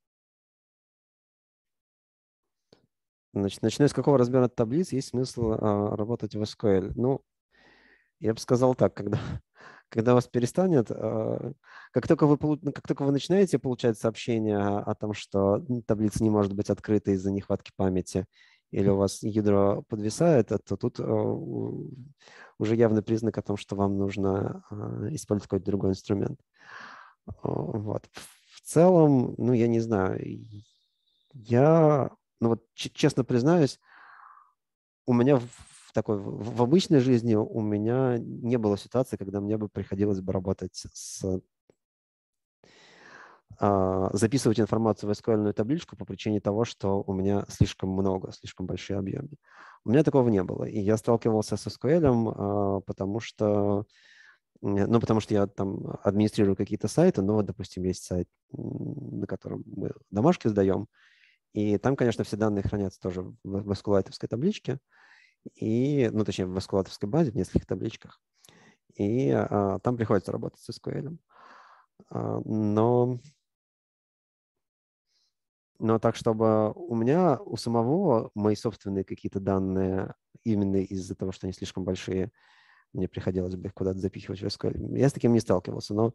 [SPEAKER 1] Значит, начиная с какого размера таблиц есть смысл работать в SQL? Ну, я бы сказал так, когда вас перестанет, как только вы начинаете получать сообщение о том, что таблица не может быть открыта из-за нехватки памяти, или у вас ядро подвисает, то тут уже явный признак о том, что вам нужно использовать какой-то другой инструмент. Вот. В целом, ну, я не знаю, Ну вот честно признаюсь, у меня в обычной жизни у меня не было ситуации, когда мне бы приходилось бы работать записывать информацию в SQL табличку по причине того, что у меня слишком большие объемы. У меня такого не было. И я сталкивался с SQL, потому что я там администрирую какие-то сайты, но вот, допустим, есть сайт, на котором мы домашки сдаем, и там, конечно, все данные хранятся тоже в SQL-овской табличке, точнее, в SQL-овской базе, в нескольких табличках, и там приходится работать с SQL. Но так, чтобы у самого мои собственные какие-то данные, именно из-за того, что они слишком большие, мне приходилось бы их куда-то запихивать в SQL. Я с таким не сталкивался, но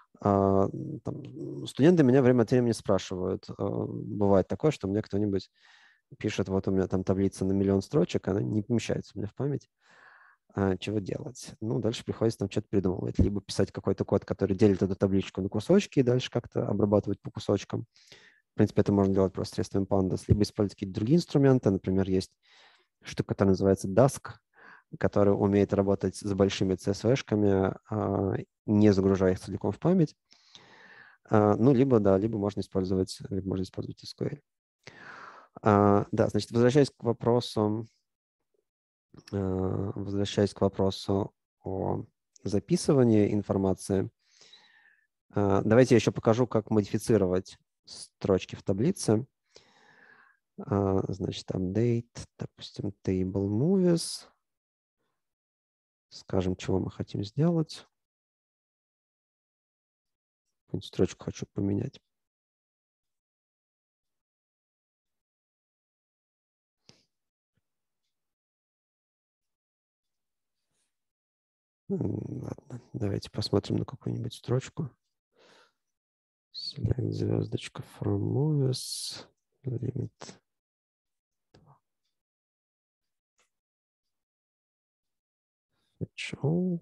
[SPEAKER 1] студенты меня время от времени спрашивают. Бывает такое, что мне кто-нибудь пишет, вот у меня там таблица на 1 000 000 строчек, она не помещается у меня в память. Чего делать? Дальше приходится там что-то придумывать. Либо писать какой-то код, который делит эту табличку на кусочки и дальше как-то обрабатывать по кусочкам. В принципе, это можно делать просто средствами Pandas, либо использовать какие-то другие инструменты. Например, есть штука, которая называется Dask, который умеет работать с большими CSV-шками, не загружая их целиком в память. Либо можно использовать SQL. Да, значит, возвращаясь к вопросу о записывании информации, давайте я еще покажу, как модифицировать строчки в таблице. Значит, update, допустим, table movies. Скажем, чего мы хотим сделать. Какую-нибудь строчку хочу поменять. Ладно, давайте посмотрим на какую-нибудь строчку. Select звездочка from movies. Limit. Fetch all.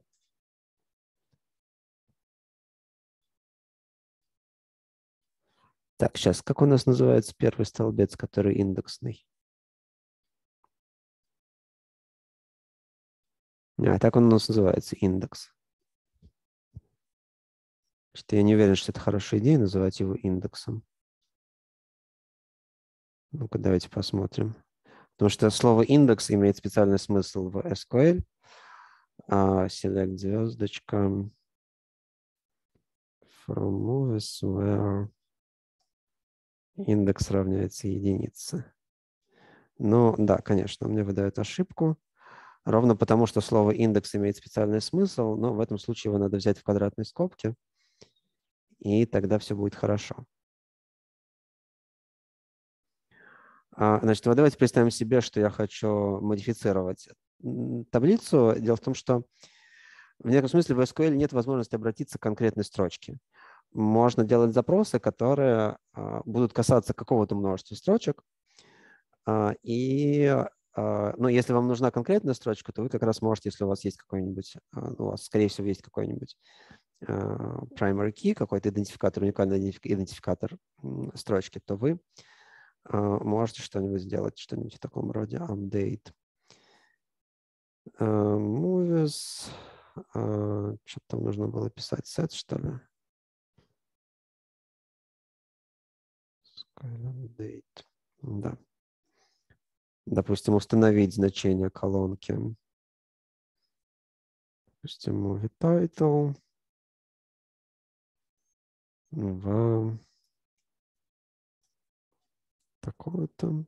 [SPEAKER 1] Так, сейчас, как у нас называется первый столбец, который индексный? Так он у нас называется, индекс. Я не уверен, что это хорошая идея называть его индексом. Ну-ка, давайте посмотрим. Потому что слово индекс имеет специальный смысл в SQL. Select звездочка from movies where индекс равняется единице. Ну, да, конечно, он мне выдает ошибку. Ровно потому, что слово индекс имеет специальный смысл, но в этом случае его надо взять в квадратной скобке, и тогда все будет хорошо. Значит, вот давайте представим себе, что я хочу модифицировать таблицу. Дело в том, что в некотором смысле в SQL нет возможности обратиться к конкретной строчке. Можно делать запросы, которые будут касаться какого-то множества строчек. Но если вам нужна конкретная строчка, то вы как раз можете, если у вас есть какой-нибудь, у вас, скорее всего, есть какой-нибудь primary key, какой-то идентификатор, уникальный идентификатор строчки, то вы можете что-нибудь сделать, что-нибудь в таком роде. Update movies. Что-то там нужно было писать. Set, что ли? Update. Да. Допустим, установить значение колонки. Допустим, movie title в такое-то.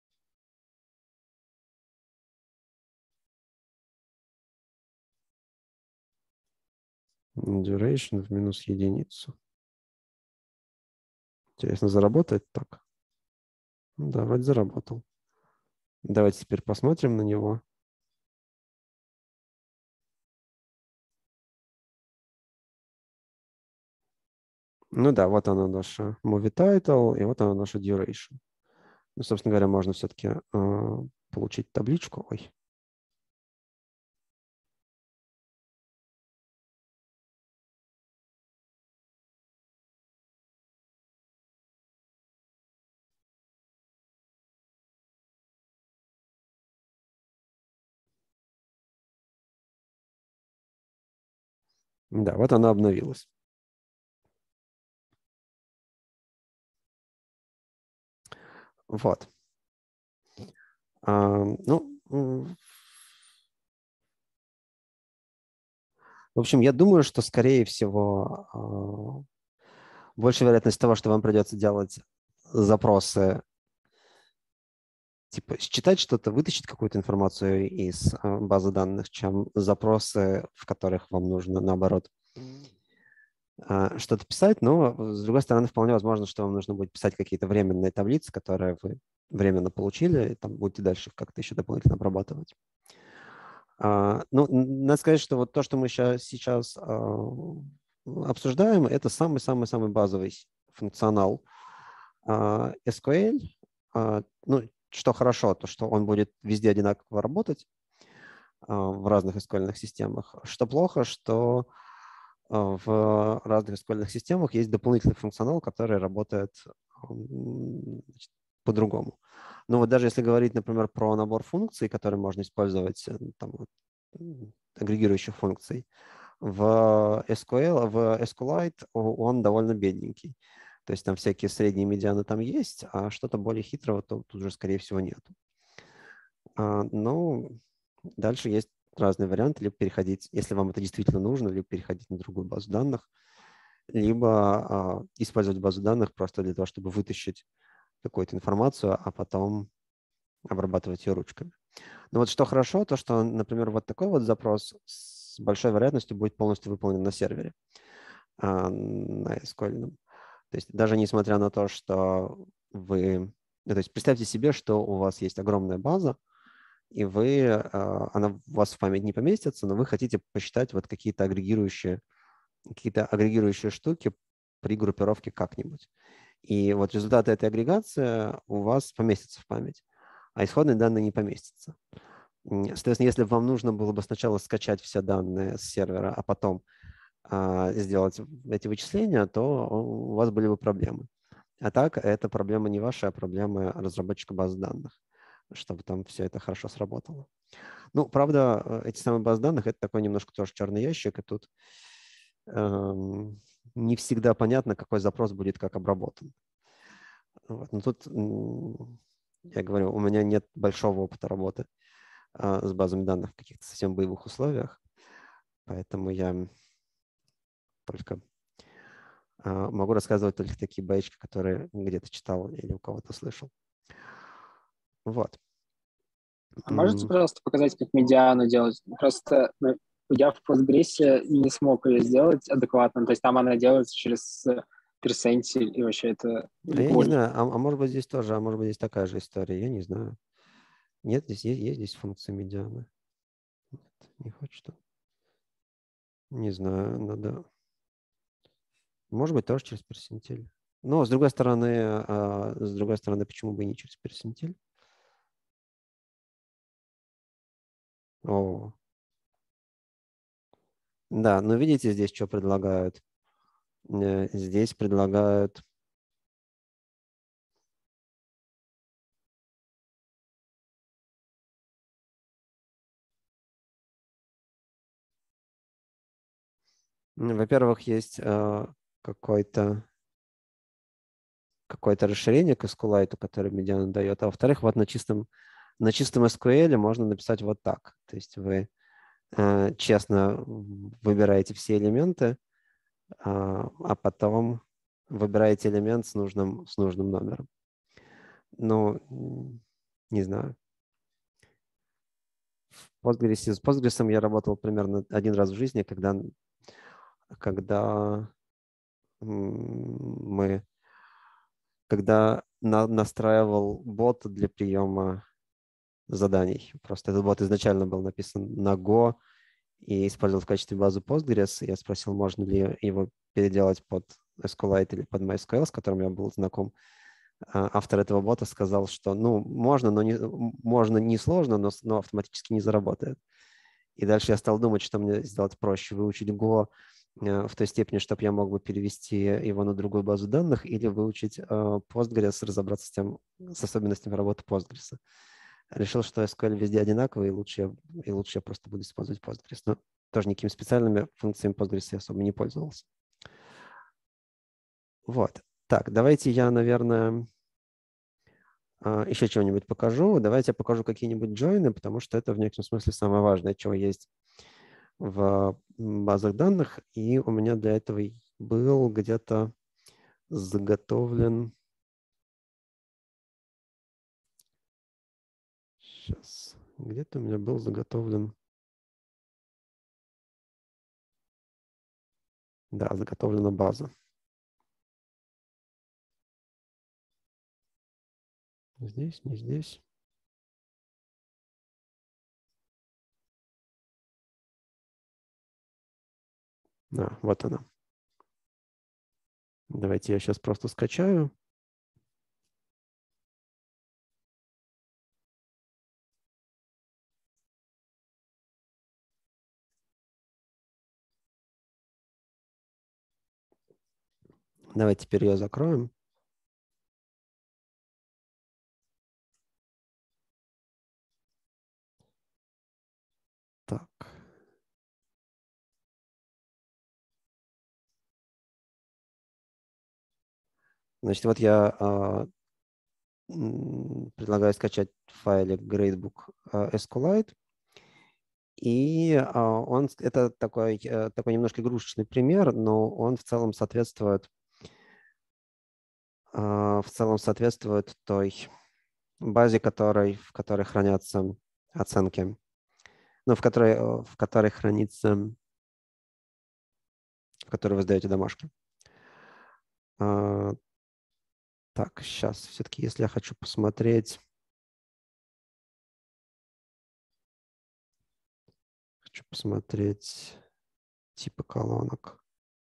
[SPEAKER 1] Duration в минус единицу. Интересно, заработает так? Да, вроде заработал. Давайте теперь посмотрим на него. Ну да, вот оно наше movie title, и вот оно наше duration. Ну, собственно говоря, можно все-таки получить табличку. Ой. Да, вот она обновилась. Вот. Ну, в общем, я думаю, что, скорее всего, больше вероятность того, что вам придется делать запросы, типа считать что-то, вытащить какую-то информацию из базы данных, чем запросы, в которых вам нужно, наоборот, что-то писать. Но, с другой стороны, вполне возможно, что вам нужно будет писать какие-то временные таблицы, которые вы временно получили, и там будете дальше как-то еще дополнительно обрабатывать. Ну, надо сказать, что вот то, что мы сейчас обсуждаем, это самый-самый-самый базовый функционал SQL. Ну, что хорошо, то что он будет везде одинаково работать в разных SQL системах. Что плохо, что в разных SQL системах есть дополнительный функционал, который работает по-другому. Но вот даже если говорить, например, про набор функций, которые можно использовать, там, агрегирующих функций, в SQLite он довольно бедненький. То есть там всякие средние медианы там есть, а что-то более хитрого тут уже, скорее всего, нет. Ну, дальше есть разные варианты. Либо переходить, если вам это действительно нужно, либо переходить на другую базу данных, либо использовать базу данных просто для того, чтобы вытащить какую-то информацию, а потом обрабатывать ее ручками. Но вот что хорошо, то что, например, вот такой вот запрос с большой вероятностью будет полностью выполнен на сервере, на SQL. То есть даже несмотря на то, что вы... То есть представьте себе, что у вас есть огромная база, и она у вас в память не поместится, но вы хотите посчитать вот какие-то агрегирующие штуки при группировке как-нибудь. И вот результаты этой агрегации у вас поместятся в память, а исходные данные не поместятся. Соответственно, если вам нужно было бы сначала скачать все данные с сервера, а потом сделать эти вычисления, то у вас были бы проблемы. А так, это проблема не ваша, а проблема разработчика баз данных, чтобы там все это хорошо сработало. Ну, правда, эти самые базы данных – это такой немножко тоже черный ящик, и тут не всегда понятно, какой запрос будет как обработан. Вот. Но тут, я говорю, у меня нет большого опыта работы с базами данных в каких-то совсем боевых условиях, поэтому я только могу рассказывать только такие баечки, которые где-то читал или у кого-то слышал. Вот.
[SPEAKER 5] А можете, пожалуйста, показать, как медиану делать? Просто я в Postgres не смог ее сделать адекватно. То есть там она делается через персентиль, и вообще это...
[SPEAKER 1] Я не знаю, а может быть здесь тоже, а может быть здесь такая же история, я не знаю. Нет, здесь есть здесь функция медианы. Нет, не хочет он. Не знаю, надо... Может быть, тоже через персентиль. Но, с другой стороны, почему бы и не через персентиль? О. Да, но видите, здесь что предлагают? Здесь предлагают... Во-первых, есть какое-то расширение к SQLite, которое Mediana дает. А во-вторых, вот на чистом SQL можно написать вот так. То есть вы честно выбираете все элементы, а потом выбираете элемент с нужным номером. Ну, не знаю. С Postgres я работал примерно один раз в жизни, когда настраивал бот для приема заданий. Просто этот бот изначально был написан на Go и использовал в качестве базы Postgres. Я спросил, можно ли его переделать под SQLite или под MySQL, с которым я был знаком. Автор этого бота сказал, что можно, но не сложно, но автоматически не заработает. И дальше я стал думать, что мне сделать проще, выучить Go в той степени, чтобы я мог бы перевести его на другую базу данных, или выучить Postgres, разобраться с особенностями работы Postgres. Решил, что SQL везде одинаковый, и лучше я просто буду использовать Postgres. Но тоже никакими специальными функциями Postgres я особо не пользовался. Вот. Так, давайте я, наверное, еще чего-нибудь покажу. Давайте я покажу какие-нибудь джойны, потому что это в некотором смысле самое важное, чего есть в базах данных. И у меня для этого был где-то заготовлен... Сейчас. Где-то у меня был заготовлен... Да, заготовлена база. Здесь, не здесь. Да, вот она. Давайте я сейчас просто скачаю. Давайте теперь ее закроем. Так. Значит, вот я предлагаю скачать файлик Gradebook SQLite. И это такой немножко игрушечный пример, но он в целом соответствует той базе, в которой хранятся оценки, ну, в которой хранится, в которой вы сдаете домашки. Так, сейчас все-таки, если я хочу посмотреть, типы колонок.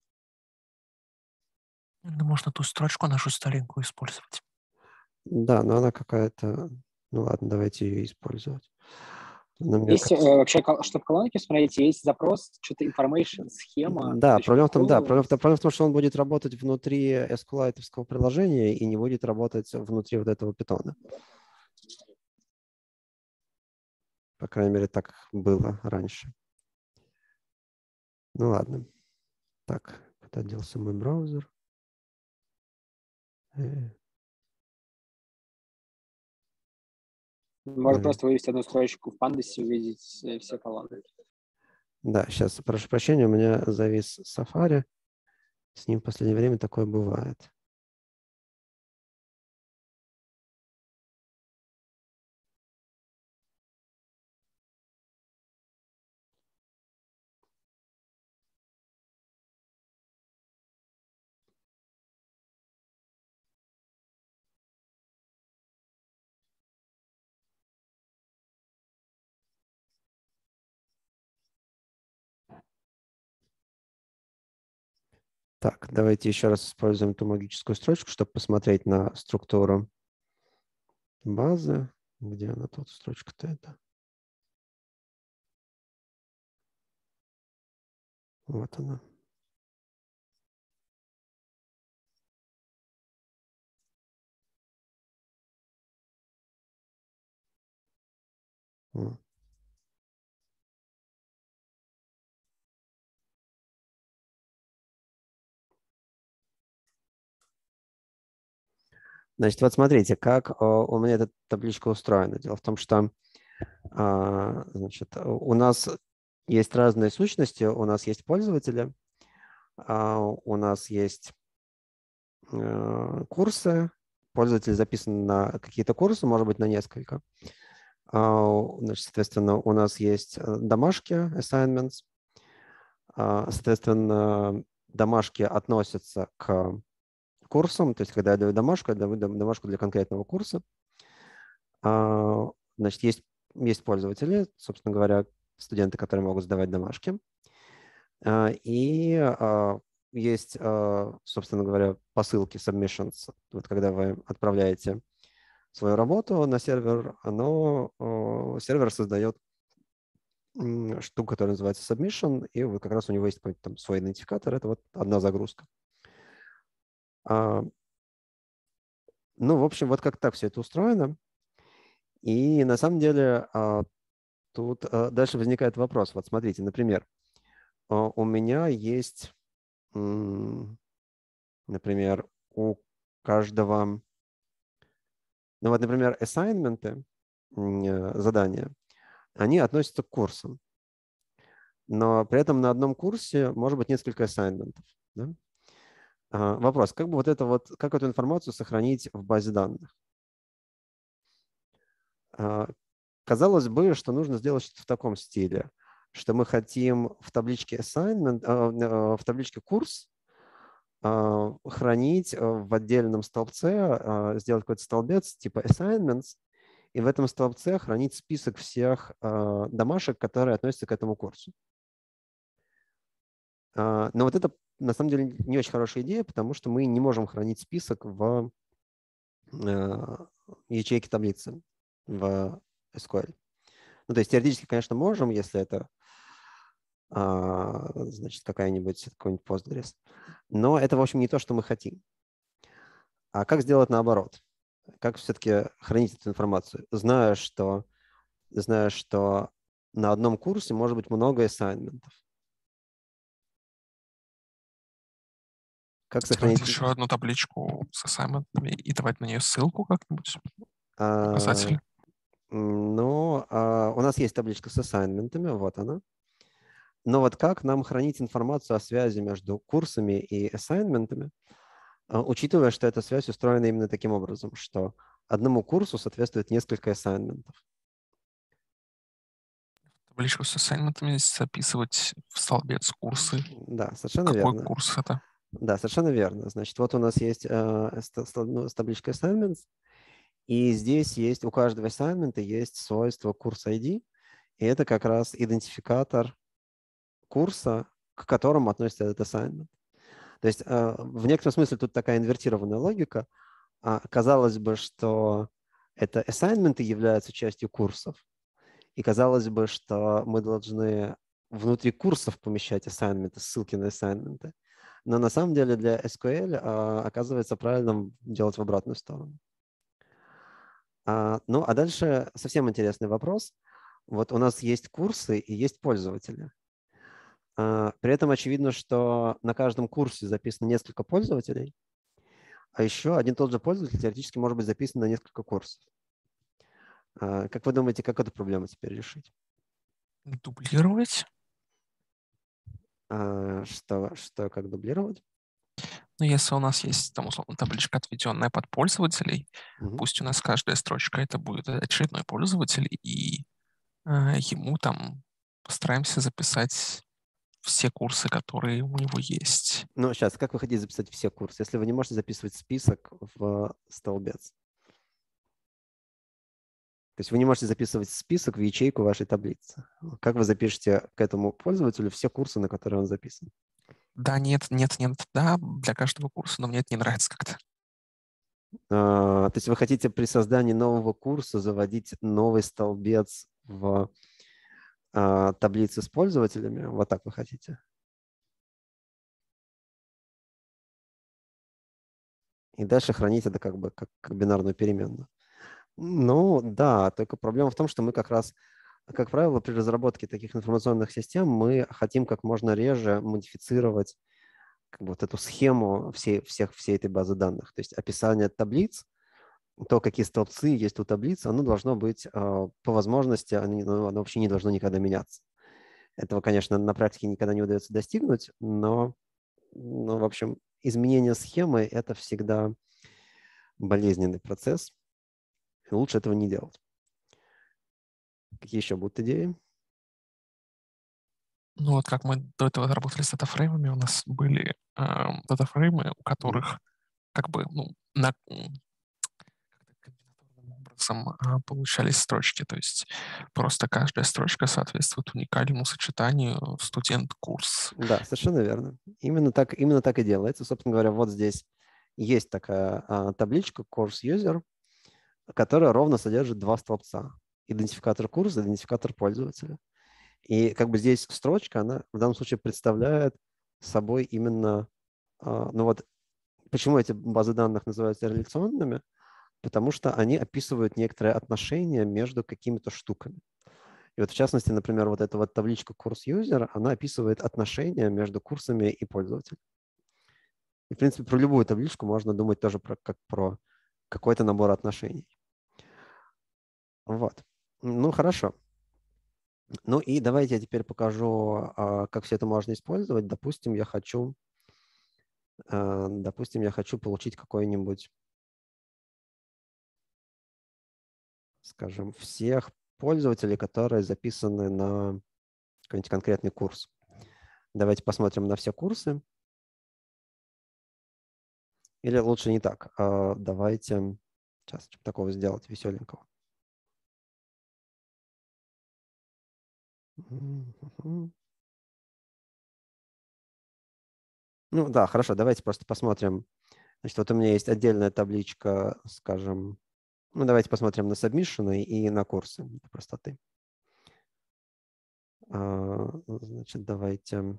[SPEAKER 3] Ну, можно ту строчку нашу старенькую использовать.
[SPEAKER 1] Да, но она какая-то... Ну ладно, давайте ее использовать.
[SPEAKER 5] Есть вообще, чтобы колонки смотреть, есть запрос, что-то information, схема.
[SPEAKER 1] Да, проблема в том, что он будет работать внутри SQLite-овского приложения и не будет работать внутри вот этого питона. По крайней мере, так было раньше. Ну ладно. Так, куда делся мой браузер?
[SPEAKER 5] Можно просто вывести одну строчку в пандасе и увидеть все колонки.
[SPEAKER 1] Да, сейчас, прошу прощения, у меня завис Safari. С ним в последнее время такое бывает. Так, давайте еще раз используем ту магическую строчку, чтобы посмотреть на структуру базы. Где она тут, строчка-то эта? Вот она. Значит, вот смотрите, как у меня эта табличка устроена. Дело в том, что значит, у нас есть разные сущности, у нас есть пользователи, у нас есть курсы, пользователь записан на какие-то курсы, может быть, на несколько. Значит, соответственно, у нас есть домашки, assignments. Соответственно, домашки относятся к курсам, то есть когда я даю домашку для конкретного курса. Значит, есть пользователи, собственно говоря, студенты, которые могут сдавать домашки. И есть, собственно говоря, посылки, submissions. Вот когда вы отправляете свою работу на сервер, сервер создает штуку, которая называется submission, и вот как раз у него есть какой-то там свой идентификатор. Это вот одна загрузка. Ну, в общем, вот как так все это устроено. И на самом деле тут дальше возникает вопрос. Вот смотрите, например, у меня есть, например, у каждого, ну вот, например, ассайнменты, задания, они относятся к курсам. Но при этом на одном курсе может быть несколько ассайнментов. Да? Вопрос, как бы как эту информацию сохранить в базе данных? Казалось бы, что нужно сделать что-то в таком стиле, что мы хотим в табличке assignment, в табличке курс хранить в отдельном столбце, сделать какой-то столбец типа assignments, и в этом столбце хранить список всех домашек, которые относятся к этому курсу. Но вот это на самом деле не очень хорошая идея, потому что мы не можем хранить список в ячейке таблицы в SQL. Ну, то есть теоретически, конечно, можем, если это значит какой-нибудь Postgres. Но это, в общем, не то, что мы хотим. А как сделать наоборот? Как все-таки хранить эту информацию, зная, что на одном курсе может быть много ассайнментов? Как сохранить
[SPEAKER 3] еще одну табличку с ассайнментами и давать на нее ссылку как-нибудь? Указатели?
[SPEAKER 1] Ну, у нас есть табличка с ассайнментами, вот она. Но вот как нам хранить информацию о связи между курсами и ассайнментами, учитывая, что эта связь устроена именно таким образом, что одному курсу соответствует несколько ассайнментов?
[SPEAKER 3] Табличку с ассайнментами записывать в столбец курсы.
[SPEAKER 1] Да, совершенно
[SPEAKER 3] Какой
[SPEAKER 1] верно.
[SPEAKER 3] Курс это?
[SPEAKER 1] Да, совершенно верно. Значит, вот у нас есть табличка assignments, и здесь есть у каждого assignment есть свойство курс ID, и это как раз идентификатор курса, к которому относится этот assignment. То есть в некотором смысле тут такая инвертированная логика. Казалось бы, что это assignment являются частью курсов, и казалось бы, что мы должны внутри курсов помещать ассайнменты, ссылки на ассайнменты. Но на самом деле для SQL оказывается правильным делать в обратную сторону. Ну, а дальше совсем интересный вопрос. Вот у нас есть курсы и есть пользователи. При этом очевидно, что на каждом курсе записано несколько пользователей, а еще один и тот же пользователь теоретически может быть записан на несколько курсов. Как вы думаете, как эту проблему теперь решить?
[SPEAKER 3] Дублировать?
[SPEAKER 1] Как дублировать?
[SPEAKER 3] Ну, если у нас есть, там, условно, табличка, отведенная под пользователей, пусть у нас каждая строчка это будет очередной пользователь, и ему там постараемся записать все курсы, которые у него есть.
[SPEAKER 1] Ну, сейчас, как вы хотите записать все курсы, если вы не можете записывать список в столбец? То есть вы не можете записывать список в ячейку вашей таблицы. Как вы запишете к этому пользователю все курсы, на которые он записан?
[SPEAKER 3] Да, нет, да, для каждого курса, но мне это не нравится как-то.
[SPEAKER 1] То есть вы хотите при создании нового курса заводить новый столбец в таблице с пользователями? Вот так вы хотите? И дальше хранить это как бинарную переменную. Ну, да, только проблема в том, что мы как раз, как правило, при разработке таких информационных систем мы хотим как можно реже модифицировать вот эту схему всей этой базы данных. То есть описание таблиц, то, какие столбцы есть у таблиц, оно должно быть по возможности, оно вообще не должно никогда меняться. Этого, конечно, на практике никогда не удается достигнуть, но в общем, изменение схемы – это всегда болезненный процесс. И лучше этого не делать. Какие еще будут идеи?
[SPEAKER 3] Ну вот как мы до этого работали с датафреймами, у нас были датафреймы, у которых как бы комбинаторным образом получались строчки. То есть просто каждая строчка соответствует уникальному сочетанию студент-курс.
[SPEAKER 1] Да, совершенно верно. Именно так и делается. Собственно говоря, вот здесь есть такая табличка Course User, которая ровно содержит два столбца. Идентификатор курса, идентификатор пользователя. И как бы здесь строчка, она в данном случае представляет собой именно, ну вот, почему эти базы данных называются реляционными? Потому что они описывают некоторые отношения между какими-то штуками. И вот в частности, например, вот эта вот табличка курс-юзер, она описывает отношения между курсами и пользователем. И, в принципе, про любую табличку можно думать тоже как про какой-то набор отношений. Вот. Ну, хорошо. Ну и давайте я теперь покажу, как все это можно использовать. Допустим, я хочу получить какой-нибудь, скажем, всех пользователей, которые записаны на какой-нибудь конкретный курс. Давайте посмотрим на все курсы. Или лучше не так. Давайте сейчас что-то такого сделать веселенького. Ну да, хорошо, давайте просто посмотрим. Значит, вот у меня есть отдельная табличка, скажем, ну давайте посмотрим на сабмишины и на курсы для простоты. Значит, давайте...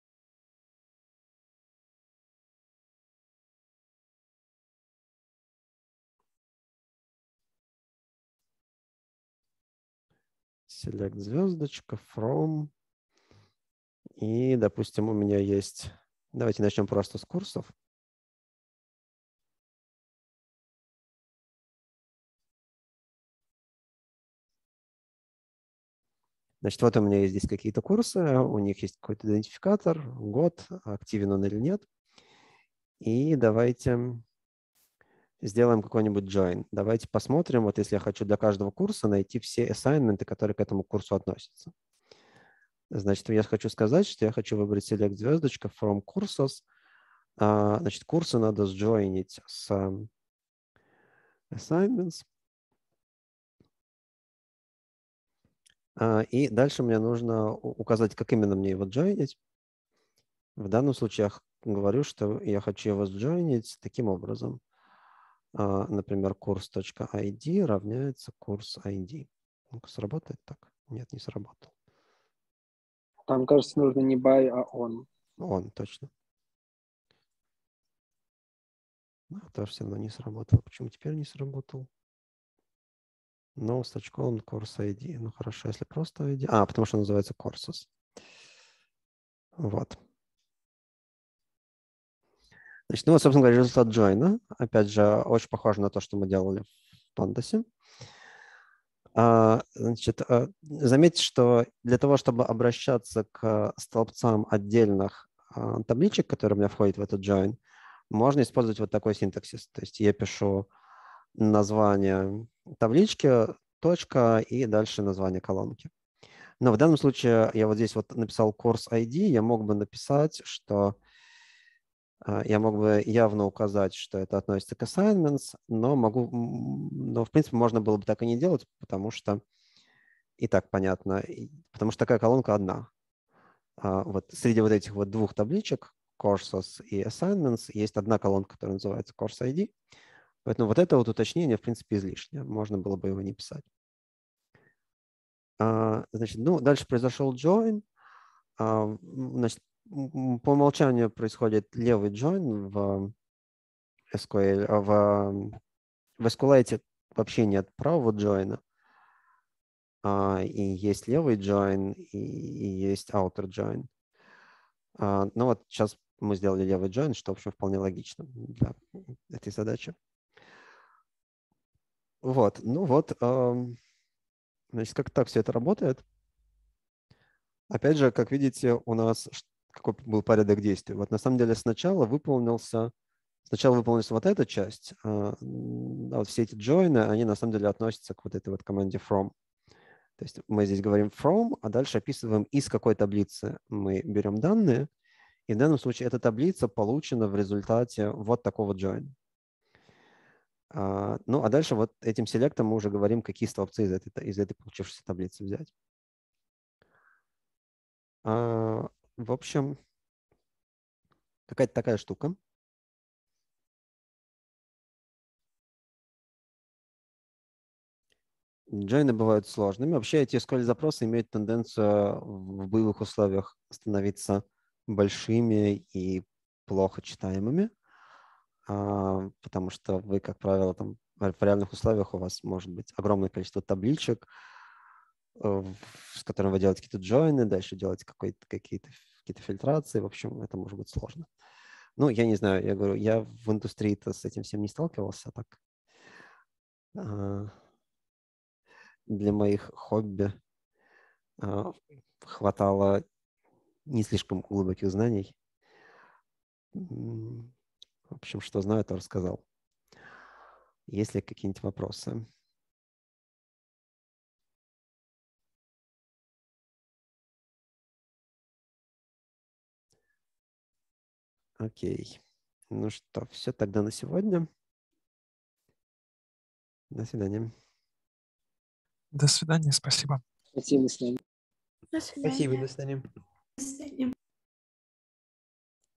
[SPEAKER 1] Select звездочка, from. И, допустим, у меня есть... Давайте начнем просто с курсов. Значит, вот у меня есть здесь какие-то курсы, у них есть какой-то идентификатор, год, активен он или нет. И давайте сделаем какой-нибудь join. Давайте посмотрим, вот если я хочу для каждого курса найти все ассайнменты, которые к этому курсу относятся. Значит, я хочу сказать, что я хочу выбрать select звездочка from courses. Значит, курсы надо сjoinить с assignments. И дальше мне нужно указать, как именно мне его joinить. В данном случае я говорю, что я хочу его сjoinить таким образом. Например, курс.id равняется курс ID. Ну-ка, сработает так? Нет, не сработал.
[SPEAKER 5] Там, кажется, нужно не by, а on.
[SPEAKER 1] Он, точно. Тоже все равно не сработало. Почему теперь не сработал? No on course ID. Ну хорошо, если просто ID. Потому что называется courses. Вот. Значит, ну вот, собственно говоря, результат join. Опять же, очень похоже на то, что мы делали в Pandas. Значит, заметьте, что для того, чтобы обращаться к столбцам отдельных табличек, которые у меня входят в этот join, можно использовать вот такой синтаксис. То есть я пишу название таблички, точка и дальше название колонки. Но в данном случае я вот здесь вот написал course ID, я мог бы написать, что я мог бы явно указать, что это относится к assignments, но в принципе можно было бы так и не делать, потому что и так понятно, потому что такая колонка одна. Вот среди вот этих вот двух табличек, courses и assignments, есть одна колонка, которая называется course ID. Поэтому вот это вот уточнение, в принципе, излишнее. Можно было бы его не писать. Значит, ну, дальше произошел join. Значит, по умолчанию происходит левый join в SQL. В SQLite вообще нет правого join. И есть левый join, и есть outer join. Ну вот сейчас мы сделали левый join, что, в общем, вполне логично для этой задачи. Вот, ну вот, значит, как так все это работает. Опять же, как видите, у нас какой был порядок действий. Вот на самом деле сначала выполнилась вот эта часть, вот все эти join, они на самом деле относятся к вот этой вот команде from. То есть мы здесь говорим from, а дальше описываем, из какой таблицы мы берем данные. И в данном случае эта таблица получена в результате вот такого join. Ну, а дальше вот этим селектом мы уже говорим, какие столбцы из этой получившейся таблицы взять. В общем, какая-то такая штука. Джойны бывают сложными. Вообще эти SQL-запросы имеют тенденцию в боевых условиях становиться большими и плохо читаемыми, потому что вы, как правило, там в реальных условиях у вас может быть огромное количество табличек, с которым вы делаете какие-то джойны, дальше делаете какие-то фильтрации. В общем, это может быть сложно. Ну, я не знаю, я говорю, я в индустрии-то с этим всем не сталкивался, так для моих хобби хватало не слишком глубоких знаний. В общем, что знаю, то рассказал. Есть ли какие-нибудь вопросы? Окей. Ну что, все тогда на сегодня. До свидания.
[SPEAKER 3] До свидания, спасибо.
[SPEAKER 5] Спасибо, до свидания.
[SPEAKER 6] До свидания.
[SPEAKER 7] Спасибо, до свидания.
[SPEAKER 6] До свидания.